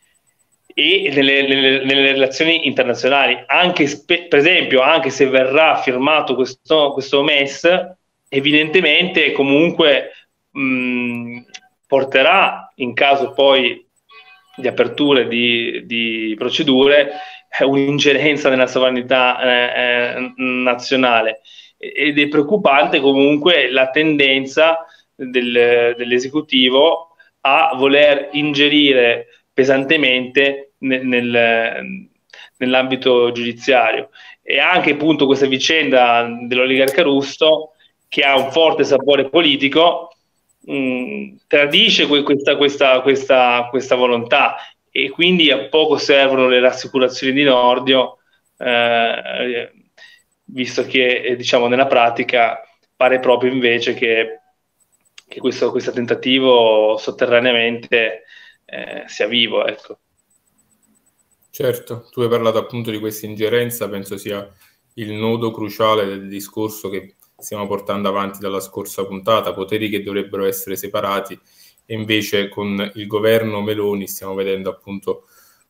e nelle, nelle, nelle relazioni internazionali. Anche spe, per esempio, anche se verrà firmato questo, questo M E S, evidentemente comunque mh, porterà, in caso poi di aperture di, di procedure, eh, un'ingerenza nella sovranità eh, eh, nazionale. Ed è preoccupante comunque la tendenza del, dell'esecutivo a voler ingerire pesantemente nel, nel, nell'ambito giudiziario. E anche appunto questa vicenda dell'oligarca russo, che ha un forte sapore politico, mh, tradisce questa, questa, questa, questa volontà, e quindi a poco servono le rassicurazioni di Nordio, eh, visto che diciamo nella pratica pare proprio invece che, che questo, questo tentativo sotterraneamente eh, sia vivo, ecco. Certo, tu hai parlato appunto di questa ingerenza, penso sia il nodo cruciale del discorso che stiamo portando avanti dalla scorsa puntata, poteri che dovrebbero essere separati, e invece con il governo Meloni stiamo vedendo appunto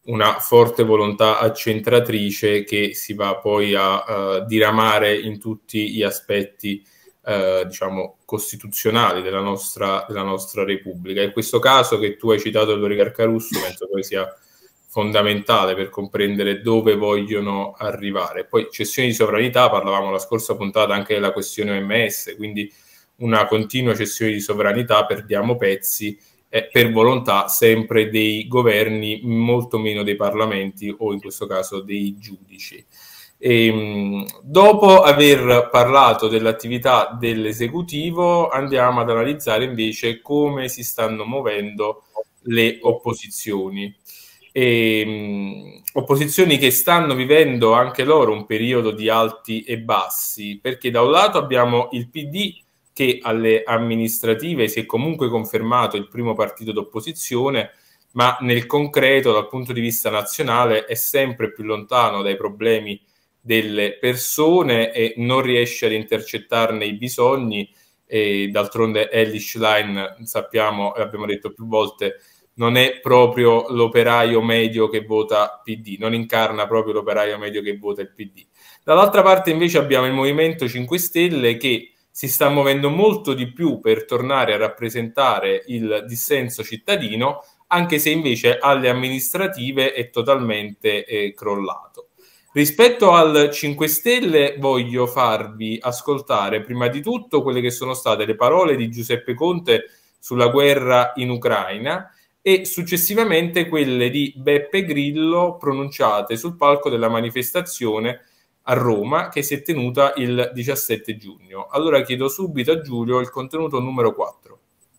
una forte volontà accentratrice che si va poi a uh, diramare in tutti gli aspetti uh, diciamo costituzionali della nostra, della nostra Repubblica. In questo caso che tu hai citato l'oligarca russo penso poi sia fondamentale per comprendere dove vogliono arrivare. Poi cessioni di sovranità, parlavamo la scorsa puntata anche della questione O M S, quindi una continua cessione di sovranità, perdiamo pezzi eh, per volontà sempre dei governi, molto meno dei parlamenti o in questo caso dei giudici. E, mh, dopo aver parlato dell'attività dell'esecutivo andiamo ad analizzare invece come si stanno muovendo le opposizioni. E, mh, opposizioni che stanno vivendo anche loro un periodo di alti e bassi, perché da un lato abbiamo il P D che alle amministrative si è comunque confermato il primo partito d'opposizione, ma nel concreto dal punto di vista nazionale è sempre più lontano dai problemi delle persone e non riesce ad intercettarne i bisogni, e d'altronde Elly Schlein, sappiamo, l'abbiamo detto più volte, non è proprio l'operaio medio che vota P D, non incarna proprio l'operaio medio che vota il P D. Dall'altra parte invece abbiamo il Movimento cinque Stelle che si sta muovendo molto di più per tornare a rappresentare il dissenso cittadino, anche se invece alle amministrative è totalmente eh, crollato. Rispetto al cinque Stelle voglio farvi ascoltare prima di tutto quelle che sono state le parole di Giuseppe Conte sulla guerra in Ucraina e successivamente quelle di Beppe Grillo pronunciate sul palco della manifestazione a Roma che si è tenuta il diciassette giugno. Allora chiedo subito a Giulio il contenuto numero quattro.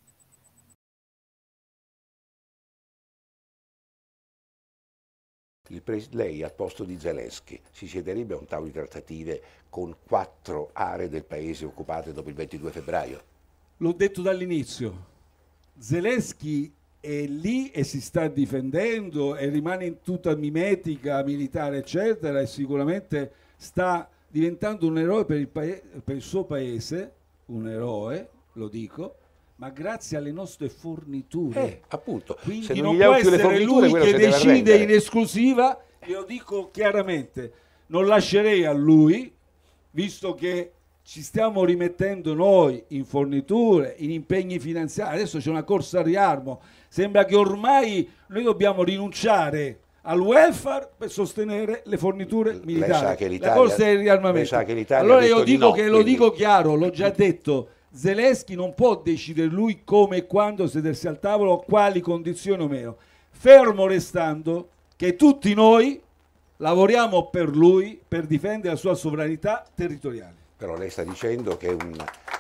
Il pres- lei al posto di Zelensky si siederebbe a un tavolo di trattative con quattro aree del paese occupate dopo il ventidue febbraio? L'ho detto dall'inizio, Zelensky è lì e si sta difendendo e rimane in tutta mimetica militare eccetera e sicuramente sta diventando un eroe per il, paese, per il suo paese, un eroe, lo dico, ma grazie alle nostre forniture. Eh, appunto. Quindi se non, non gli può forniture, essere lui che decide arrendere. in esclusiva, e lo dico chiaramente, non lascerei a lui, visto che ci stiamo rimettendo noi in forniture, in impegni finanziari, adesso c'è una corsa al riarmo, sembra che ormai noi dobbiamo rinunciare al welfare per sostenere le forniture militari. Lei sa che l'Italia, la corsa al riarmamento. Allora io dico no, che quindi... lo dico chiaro, l'ho già detto, Zelensky non può decidere lui come e quando sedersi al tavolo, quali condizioni o meno, fermo restando che tutti noi lavoriamo per lui per difendere la sua sovranità territoriale. Però lei sta dicendo che un,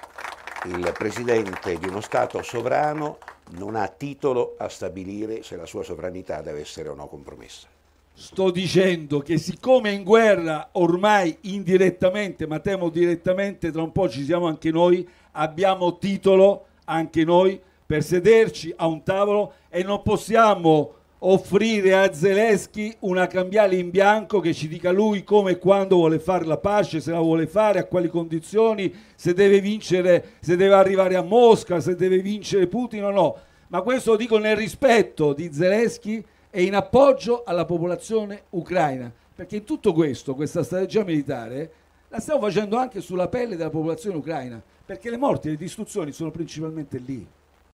il presidente di uno Stato sovrano non ha titolo a stabilire se la sua sovranità deve essere o no compromessa. Sto dicendo che siccome in guerra ormai indirettamente, ma temo direttamente, tra un po' ci siamo anche noi, abbiamo titolo anche noi per sederci a un tavolo e non possiamo offrire a Zelensky una cambiale in bianco che ci dica lui come e quando vuole fare la pace, se la vuole fare, a quali condizioni, se deve vincere, se deve arrivare a Mosca, se deve vincere Putin o no. Ma questo lo dico nel rispetto di Zelensky e in appoggio alla popolazione ucraina, perché in tutto questo, questa strategia militare, la stiamo facendo anche sulla pelle della popolazione ucraina, perché le morti e le distruzioni sono principalmente lì.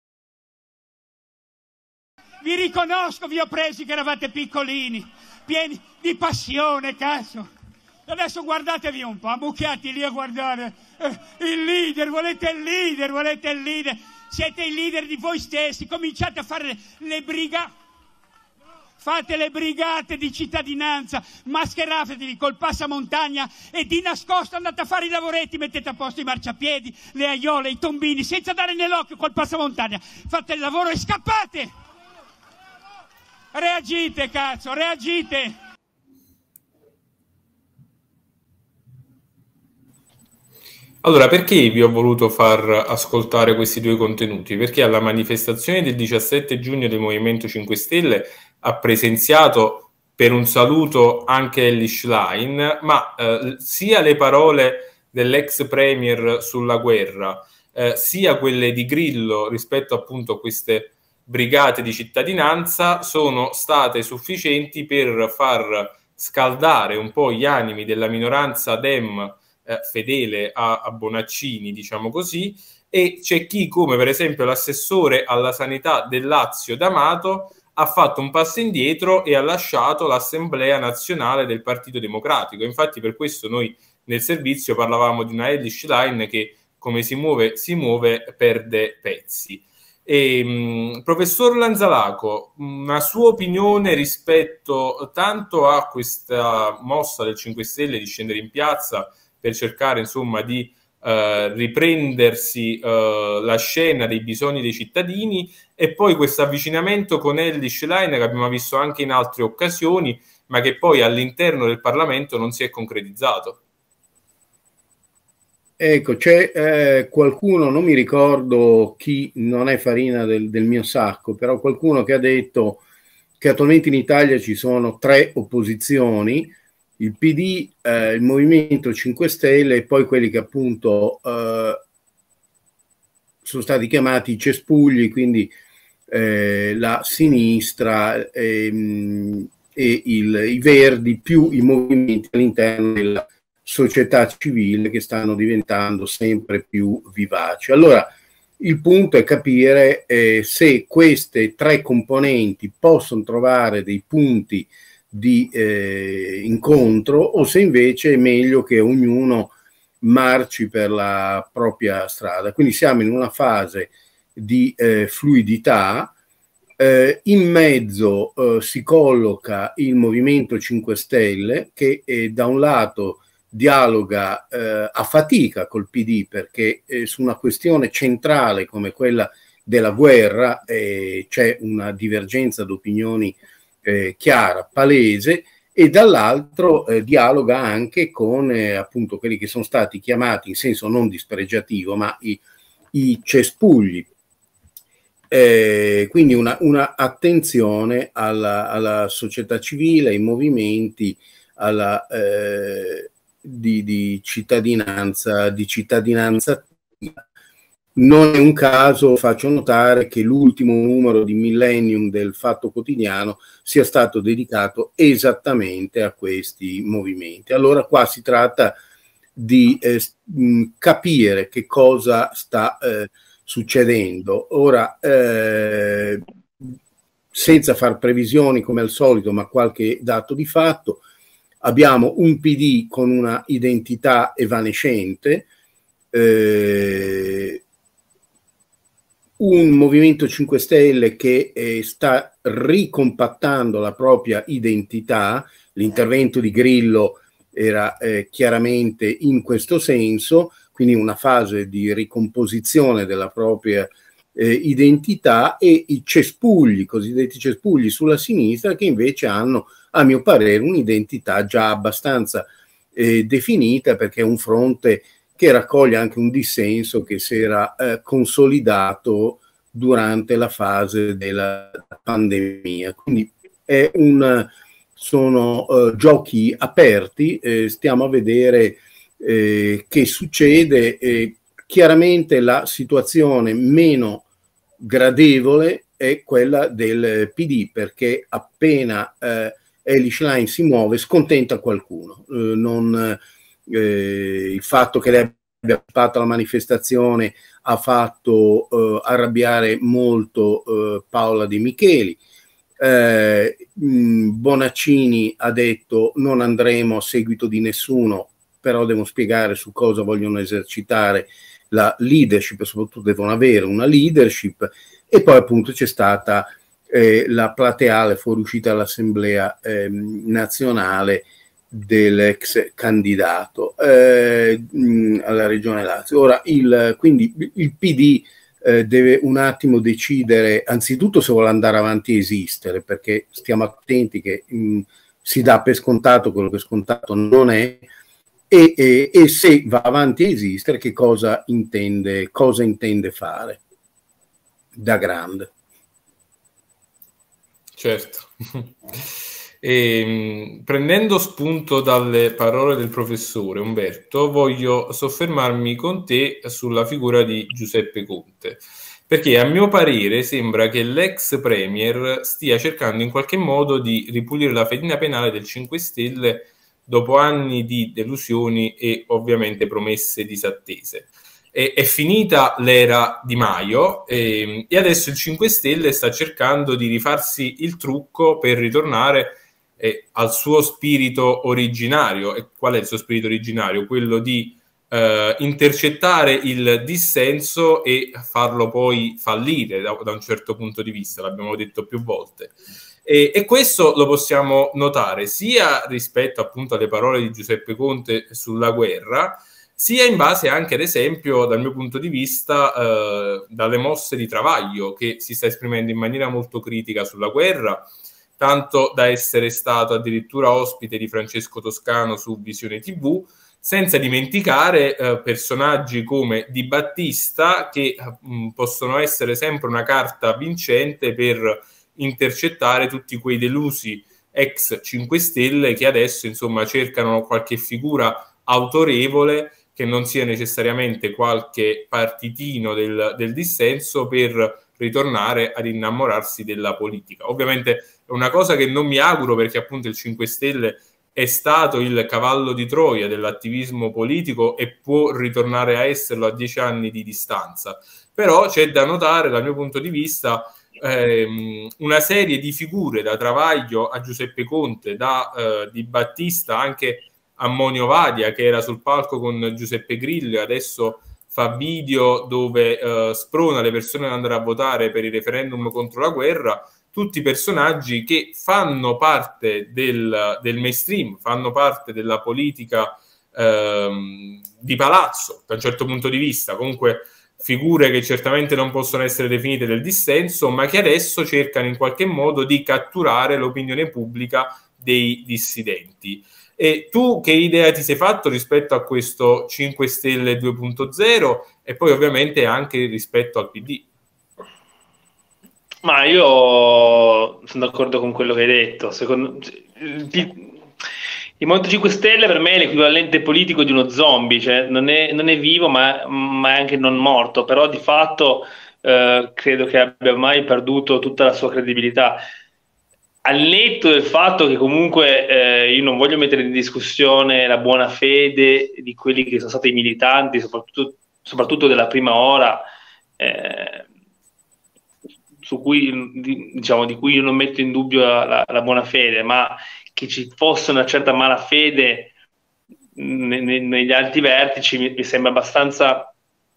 Vi riconosco, vi ho presi che eravate piccolini, pieni di passione, cazzo. Adesso guardatevi un po', ammucchiati lì a guardare. Eh, il leader, volete il leader, volete il leader. Siete i leader di voi stessi, cominciate a fare le brigate. Fate le brigate di cittadinanza, mascheratevi col passamontagna e di nascosto andate a fare i lavoretti, mettete a posto i marciapiedi, le aiole, i tombini, senza dare nell'occhio col passamontagna. Fate il lavoro e scappate! Reagite, cazzo, reagite! Allora, perché vi ho voluto far ascoltare questi due contenuti? Perché alla manifestazione del diciassette giugno del Movimento cinque Stelle ha presenziato per un saluto anche Elly Schlein, ma eh, sia le parole dell'ex premier sulla guerra, eh, sia quelle di Grillo rispetto appunto a queste brigate di cittadinanza sono state sufficienti per far scaldare un po' gli animi della minoranza Dem eh, fedele a, a Bonaccini, diciamo così, e c'è chi, come per esempio l'assessore alla sanità del Lazio D'Amato, ha fatto un passo indietro e ha lasciato l'Assemblea nazionale del Partito Democratico. Infatti per questo noi nel servizio parlavamo di una Elly Schlein che, come si muove, si muove, perde pezzi. E, mh, professor Lanzalaco, una sua opinione rispetto tanto a questa mossa del cinque Stelle di scendere in piazza per cercare insomma di Uh, riprendersi uh, la scena dei bisogni dei cittadini, e poi questo avvicinamento con Elly Schlein che abbiamo visto anche in altre occasioni, ma che poi all'interno del Parlamento non si è concretizzato. Ecco, c'è eh, qualcuno, non mi ricordo chi, non è farina del, del mio sacco, però qualcuno che ha detto che attualmente in Italia ci sono tre opposizioni: il P D, eh, il Movimento cinque Stelle e poi quelli che appunto eh, sono stati chiamati i cespugli, quindi eh, la sinistra ehm, e il, i Verdi, più i movimenti all'interno della società civile che stanno diventando sempre più vivaci. Allora, il punto è capire eh, se queste tre componenti possono trovare dei punti di eh, incontro o se invece è meglio che ognuno marci per la propria strada. Quindi siamo in una fase di eh, fluidità. Eh, in mezzo eh, si colloca il Movimento cinque Stelle che eh, da un lato dialoga eh, a fatica col P D perché eh, su una questione centrale come quella della guerra eh, c'è una divergenza d'opinioni Eh, chiara, palese, e dall'altro eh, dialoga anche con eh, appunto quelli che sono stati chiamati in senso non dispregiativo, ma i, i cespugli. Eh, quindi una, una attenzione alla, alla società civile, ai movimenti, alla eh, di, di cittadinanza, di cittadinanza attiva. Non è un caso, faccio notare, che l'ultimo numero di Millennium del Fatto Quotidiano sia stato dedicato esattamente a questi movimenti. Allora qua si tratta di eh, capire che cosa sta eh, succedendo. Ora, eh, senza far previsioni come al solito, ma qualche dato di fatto, abbiamo un P D con una identità evanescente, eh, un Movimento cinque Stelle che eh, sta ricompattando la propria identità. L'intervento di Grillo era eh, chiaramente in questo senso, quindi una fase di ricomposizione della propria eh, identità, e i cespugli, cosiddetti cespugli sulla sinistra, che invece hanno, a mio parere, un'identità già abbastanza eh, definita, perché è un fronte che raccoglie anche un dissenso che si era eh, consolidato durante la fase della pandemia. Quindi è un, sono uh, giochi aperti, eh, stiamo a vedere eh, che succede. Eh, chiaramente la situazione meno gradevole è quella del P D, perché appena eh, Elly Schlein si muove scontenta qualcuno. Eh, non... Eh, il fatto che lei abbia fatto la manifestazione ha fatto eh, arrabbiare molto eh, Paola De Micheli. eh, mh, Bonaccini ha detto non andremo a seguito di nessuno, però devono spiegare su cosa vogliono esercitare la leadership, e soprattutto devono avere una leadership. E poi appunto c'è stata eh, la plateale fuoriuscita all'Assemblea eh, nazionale dell'ex candidato eh, mh, alla Regione Lazio. Ora il, quindi il P D eh, deve un attimo decidere anzitutto se vuole andare avanti a esistere, perché stiamo attenti che mh, si dà per scontato quello che scontato non è, e, e, e se va avanti a esistere che cosa intende, cosa intende fare da grande. Certo. E, prendendo spunto dalle parole del professore Umberto, voglio soffermarmi con te sulla figura di Giuseppe Conte, perché a mio parere sembra che l'ex premier stia cercando in qualche modo di ripulire la fedina penale del cinque Stelle dopo anni di delusioni e ovviamente promesse disattese. E, è finita l'era Di Maio e, e adesso il cinque Stelle sta cercando di rifarsi il trucco per ritornare eh, al suo spirito originario. E qual è il suo spirito originario? Quello di Uh, intercettare il dissenso e farlo poi fallire da, da un certo punto di vista, l'abbiamo detto più volte. E, e questo lo possiamo notare sia rispetto appunto alle parole di Giuseppe Conte sulla guerra, sia in base anche, ad esempio, dal mio punto di vista, uh, dalle mosse di Travaglio, che si sta esprimendo in maniera molto critica sulla guerra, tanto da essere stato addirittura ospite di Francesco Toscano su Visione tivù, senza dimenticare eh, personaggi come Di Battista che mh, possono essere sempre una carta vincente per intercettare tutti quei delusi ex cinque Stelle che adesso insomma cercano qualche figura autorevole che non sia necessariamente qualche partitino del, del dissenso per ritornare ad innamorarsi della politica. Ovviamente è una cosa che non mi auguro, perché appunto il cinque Stelle è stato il cavallo di Troia dell'attivismo politico e può ritornare a esserlo a dieci anni di distanza. Però c'è da notare, dal mio punto di vista, ehm, una serie di figure, da Travaglio a Giuseppe Conte, da eh, Di Battista anche a Monio Vadia, che era sul palco con Giuseppe Grillo e adesso fa video dove eh, sprona le persone ad andare a votare per il referendum contro la guerra. Tutti personaggi che fanno parte del, del mainstream, fanno parte della politica ehm, di palazzo, da un certo punto di vista, comunque figure che certamente non possono essere definite del dissenso, ma che adesso cercano in qualche modo di catturare l'opinione pubblica dei dissidenti. E tu che idea ti sei fatto rispetto a questo cinque Stelle due punto zero e poi ovviamente anche rispetto al P D? Ma io sono d'accordo con quello che hai detto. Secondo il, il Movimento cinque Stelle per me è l'equivalente politico di uno zombie, cioè non è, non è vivo ma, ma è anche non morto, però di fatto eh, credo che abbia mai perduto tutta la sua credibilità. Al netto del fatto che comunque eh, io non voglio mettere in discussione la buona fede di quelli che sono stati militanti, soprattutto, soprattutto della prima ora, eh, su cui, diciamo, di cui io non metto in dubbio la, la, la buona fede, ma che ci fosse una certa malafede ne, ne, negli alti vertici mi, mi sembra abbastanza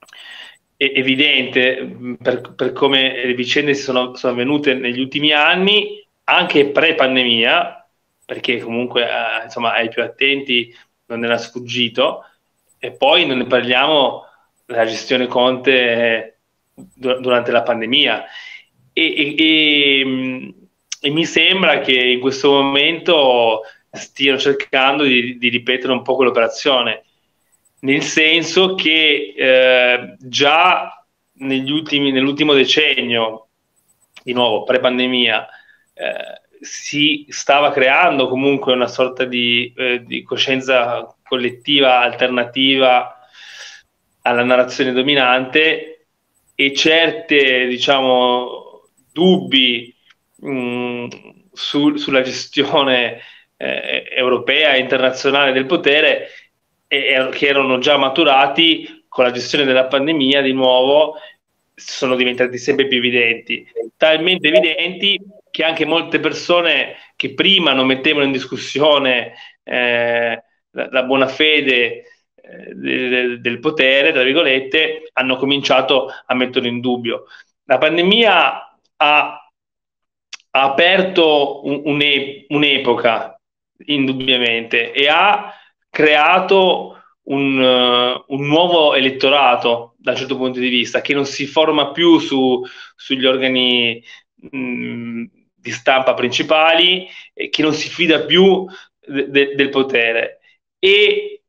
evidente per, per come le vicende si sono, sono avvenute negli ultimi anni, anche pre-pandemia, perché comunque eh, insomma ai più attenti non era sfuggito, e poi non ne parliamo della gestione Conte eh, durante la pandemia. E, e, e, e mi sembra che in questo momento stiano cercando di, di ripetere un po' quell'operazione, nel senso che eh, già negli ultimi, nell'ultimo decennio, di nuovo pre-pandemia, eh, si stava creando comunque una sorta di, eh, di coscienza collettiva alternativa alla narrazione dominante, e certe, diciamo, dubbi mh, su, sulla gestione eh, europea e internazionale del potere eh, che erano già maturati con la gestione della pandemia, di nuovo sono diventati sempre più evidenti, talmente evidenti che anche molte persone che prima non mettevano in discussione eh, la, la buona fede eh, del, del potere, tra virgolette, hanno cominciato a metterlo in dubbio. La pandemia ha, ha aperto un, un, un'epoca, indubbiamente, e ha creato un, uh, un nuovo elettorato da un certo punto di vista, che non si forma più su, sugli organi mh, di stampa principali, e che non si fida più de, de, del potere. E,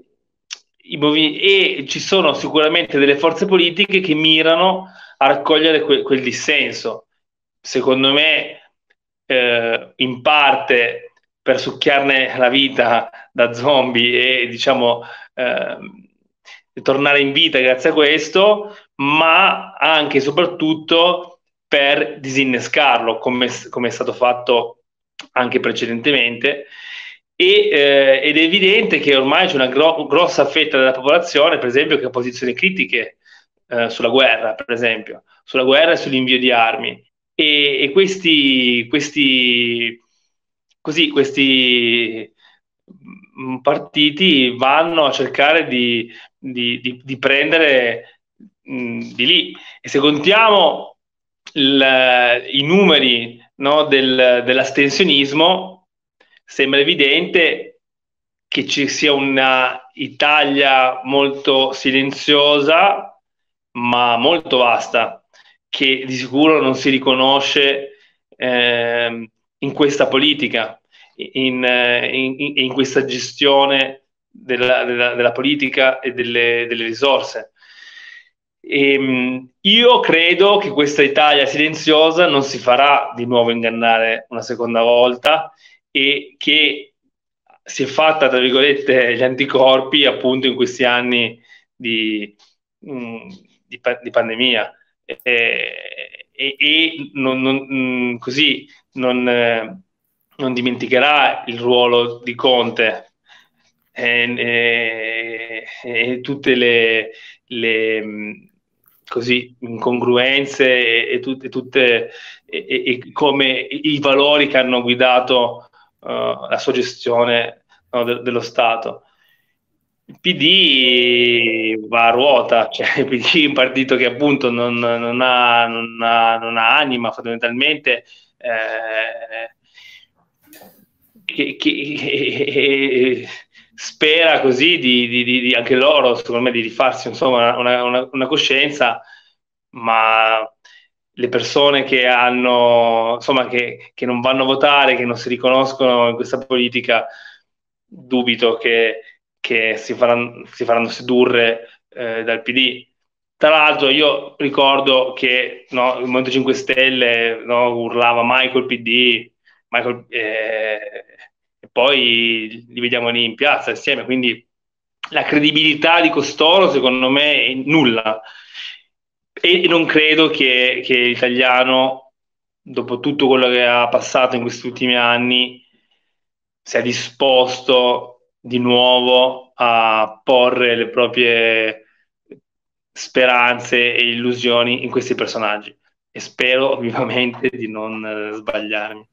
i movi- e ci sono sicuramente delle forze politiche che mirano a raccogliere que, quel dissenso. Secondo me, eh, in parte per succhiarne la vita da zombie e, diciamo, eh, tornare in vita grazie a questo, ma anche e soprattutto per disinnescarlo, come, come è stato fatto anche precedentemente. E, eh, ed è evidente che ormai c'è una gro- grossa fetta della popolazione, per esempio, che ha posizioni critiche eh, sulla guerra, per esempio, sulla guerra e sull'invio di armi. E, e questi, questi, così, questi partiti vanno a cercare di, di, di, di prendere mh, di lì. E se contiamo il, i numeri, no, del, dell'astensionismo, sembra evidente che ci sia una Italia molto silenziosa, ma molto vasta, che di sicuro non si riconosce eh, in questa politica, in, in, in questa gestione della, della, della politica e delle, delle risorse. E, io credo che questa Italia silenziosa non si farà di nuovo ingannare una seconda volta e che si è fatta, tra virgolette, gli anticorpi appunto in questi anni di, mh, di, di pandemia e, e, e non, non, così non, eh, non dimenticherà il ruolo di Conte e, e, e tutte le, le così incongruenze e, e, tut, e tutte e, e come i valori che hanno guidato uh, la sua gestione, no, de, dello Stato. Il P D va a ruota, cioè il P D è un partito che appunto non, non, ha, non, ha, non ha anima fondamentalmente, eh, che, che eh, spera così di, di, di anche loro, secondo me, di rifarsi insomma una, una, una coscienza, ma le persone che hanno insomma che, che non vanno a votare, che non si riconoscono in questa politica, dubito che, che si, faranno, si faranno sedurre eh, dal P D. Tra l'altro io ricordo che no, il Movimento cinque Stelle no, urlava mai col P D, Michael, eh, e poi li vediamo lì in piazza insieme, quindi la credibilità di costoro secondo me è nulla e non credo che, che l'italiano, dopo tutto quello che ha passato in questi ultimi anni, sia disposto di nuovo a porre le proprie speranze e illusioni in questi personaggi, e spero vivamente di non eh, sbagliarmi.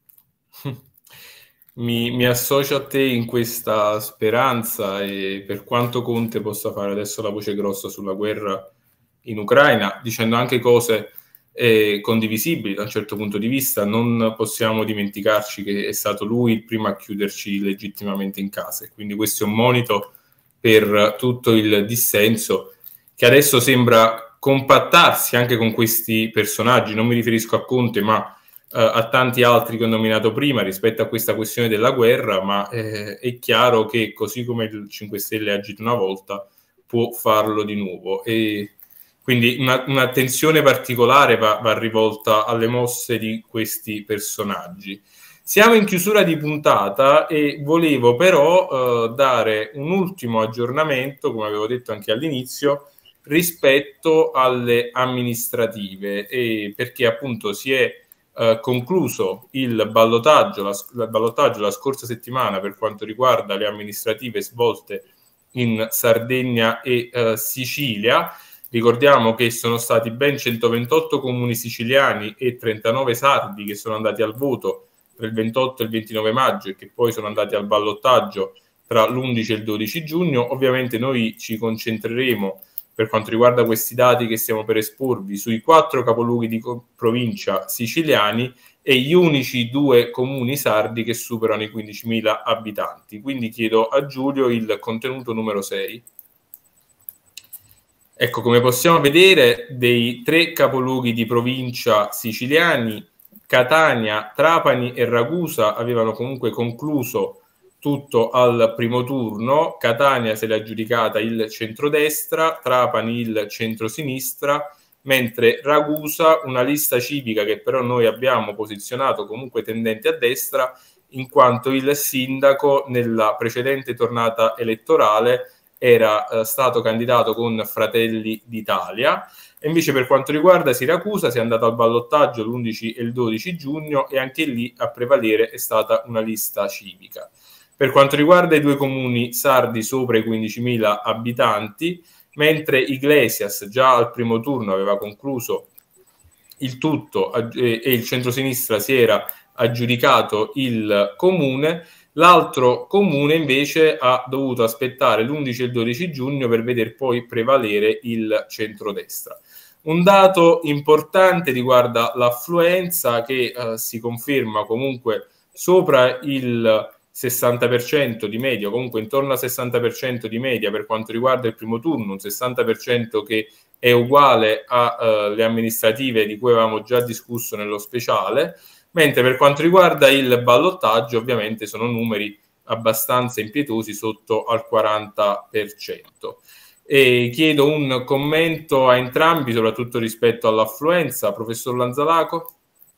Mi, mi associo a te in questa speranza, e per quanto Conte possa fare adesso la voce grossa sulla guerra in Ucraina, dicendo anche cose eh, condivisibili da un certo punto di vista, non possiamo dimenticarci che è stato lui il primo a chiuderci legittimamente in casa, e quindi questo è un monito per tutto il dissenso che adesso sembra compattarsi anche con questi personaggi. Non mi riferisco a Conte, ma Uh, a tanti altri che ho nominato prima rispetto a questa questione della guerra, ma eh, è chiaro che così come il cinque Stelle ha agito una volta, può farlo di nuovo, e quindi una, un'attenzione particolare va, va rivolta alle mosse di questi personaggi. Siamo in chiusura di puntata e volevo però uh, dare un ultimo aggiornamento, come avevo detto anche all'inizio, rispetto alle amministrative, e perché appunto si è Uh, concluso il ballottaggio la, il ballottaggio la scorsa settimana per quanto riguarda le amministrative svolte in Sardegna e uh, Sicilia. Ricordiamo che sono stati ben centoventotto comuni siciliani e trentanove sardi che sono andati al voto tra il ventotto e il ventinove maggio, e che poi sono andati al ballottaggio tra l'undici e il dodici giugno. Ovviamente noi ci concentreremo, per quanto riguarda questi dati che stiamo per esporvi, sui quattro capoluoghi di co- provincia siciliani e gli unici due comuni sardi che superano i quindicimila abitanti. Quindi chiedo a Giulio il contenuto numero sei. Ecco, come possiamo vedere, dei tre capoluoghi di provincia siciliani, Catania, Trapani e Ragusa avevano comunque concluso tutto al primo turno. Catania se l'è aggiudicata il centrodestra, Trapani il centrosinistra, mentre Ragusa una lista civica che però noi abbiamo posizionato comunque tendente a destra, in quanto il sindaco nella precedente tornata elettorale era eh, stato candidato con Fratelli d'Italia. E invece per quanto riguarda Siracusa si è andato al ballottaggio l'undici e il dodici giugno e anche lì a prevalere è stata una lista civica. Per quanto riguarda i due comuni sardi sopra i quindicimila abitanti, mentre Iglesias già al primo turno aveva concluso il tutto e il centrosinistra si era aggiudicato il comune, l'altro comune invece ha dovuto aspettare l'undici e il dodici giugno per vedere poi prevalere il centrodestra. Un dato importante riguarda l'affluenza che eh, si conferma comunque sopra il sessanta per cento di media, comunque intorno al sessanta per cento di media per quanto riguarda il primo turno, un sessanta per cento che è uguale alle uh, amministrative di cui avevamo già discusso nello speciale, mentre per quanto riguarda il ballottaggio ovviamente sono numeri abbastanza impietosi sotto al quaranta per cento. E chiedo un commento a entrambi, soprattutto rispetto all'affluenza. Professor Lanzalaco?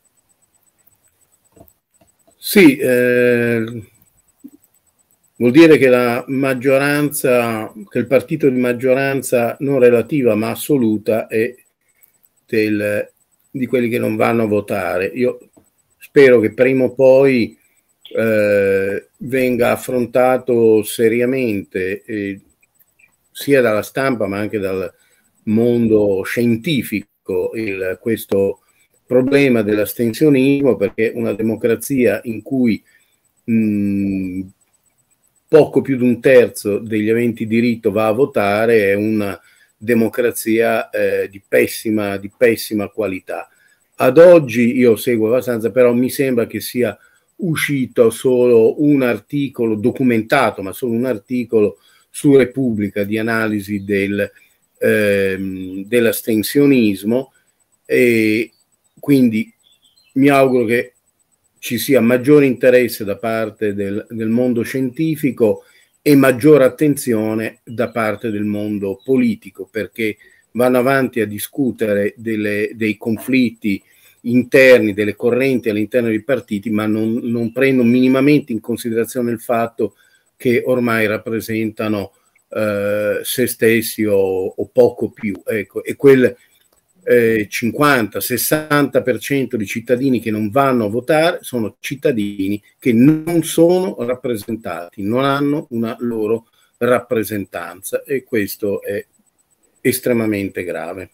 Sì, eh, vuol dire che la maggioranza, che il partito di maggioranza non relativa ma assoluta è del, di quelli che non vanno a votare. Io spero che prima o poi eh, venga affrontato seriamente eh, sia dalla stampa ma anche dal mondo scientifico il, questo problema dell'astensionismo, perché una democrazia in cui mh, poco più di un terzo degli aventi diritto va a votare è una democrazia eh, di pessima, di pessima qualità. Ad oggi io seguo abbastanza, però mi sembra che sia uscito solo un articolo documentato, ma solo un articolo su Repubblica di analisi del, ehm, dell'astensionismo, e quindi mi auguro che ci sia maggiore interesse da parte del, del mondo scientifico e maggiore attenzione da parte del mondo politico, perché vanno avanti a discutere delle, dei conflitti interni, delle correnti all'interno dei partiti, ma non, non prendono minimamente in considerazione il fatto che ormai rappresentano eh, se stessi o, o poco più. Ecco, e quel eh, cinquanta sessanta per cento di cittadini che non vanno a votare sono cittadini che non sono rappresentati, non hanno una loro rappresentanza, e questo è estremamente grave.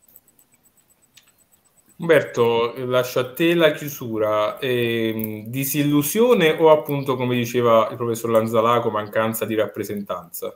Umberto, lascio a te la chiusura. Eh, disillusione o appunto, come diceva il professor Lanzalaco, mancanza di rappresentanza?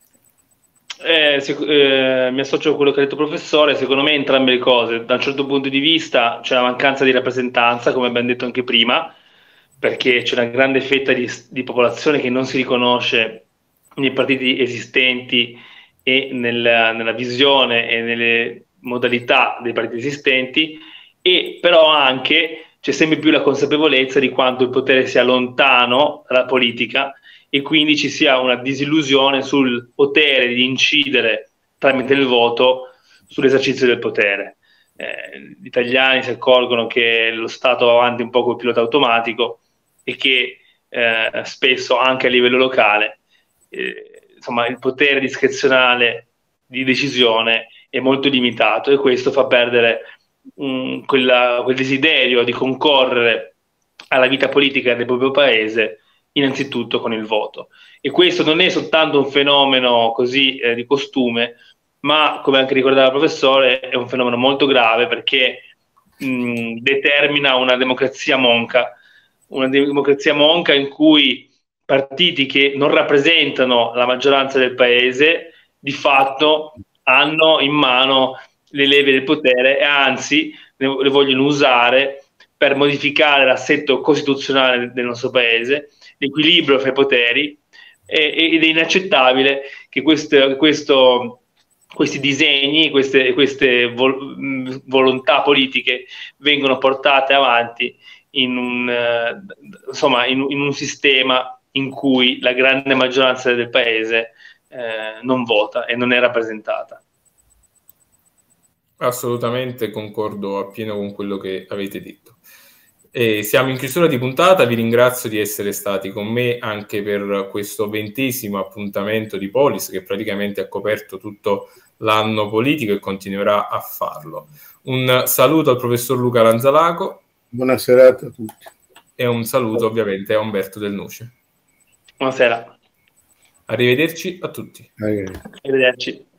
Eh, eh, mi associo a quello che ha detto il professore. Secondo me entrambe le cose. Da un certo punto di vista c'è la mancanza di rappresentanza, come abbiamo detto anche prima, perché c'è una grande fetta di, di popolazione che non si riconosce nei partiti esistenti e nella, nella visione e nelle modalità dei partiti esistenti, e però anche c'è sempre più la consapevolezza di quanto il potere sia lontano dalla politica, e quindi ci sia una disillusione sul potere di incidere tramite il voto sull'esercizio del potere. Eh, gli italiani si accorgono che lo Stato va avanti un po' col pilota automatico e che eh, spesso anche a livello locale eh, insomma, il potere discrezionale di decisione è molto limitato, e questo fa perdere um, quella, quel desiderio di concorrere alla vita politica del proprio paese, innanzitutto con il voto. E questo non è soltanto un fenomeno così eh, di costume, ma, come anche ricordava il professore, è un fenomeno molto grave, perché mh, determina una democrazia monca, una democrazia monca in cui partiti che non rappresentano la maggioranza del paese di fatto hanno in mano le leve del potere, e anzi le, le vogliono usare per modificare l'assetto costituzionale del nostro paese, l'equilibrio fra i poteri, e, ed è inaccettabile che questo, questo, questi disegni, queste, queste vol, volontà politiche vengano portate avanti in un, eh, insomma, in, in un sistema in cui la grande maggioranza del paese eh, non vota e non è rappresentata. Assolutamente concordo appieno con quello che avete detto. E siamo in chiusura di puntata, vi ringrazio di essere stati con me anche per questo ventesimo appuntamento di Polis, che praticamente ha coperto tutto l'anno politico e continuerà a farlo. Un saluto al professor Luca Lanzalaco. Buona serata a tutti. E un saluto ovviamente a Umberto Del Noce. Buonasera. Arrivederci a tutti. Arrivederci. Arrivederci.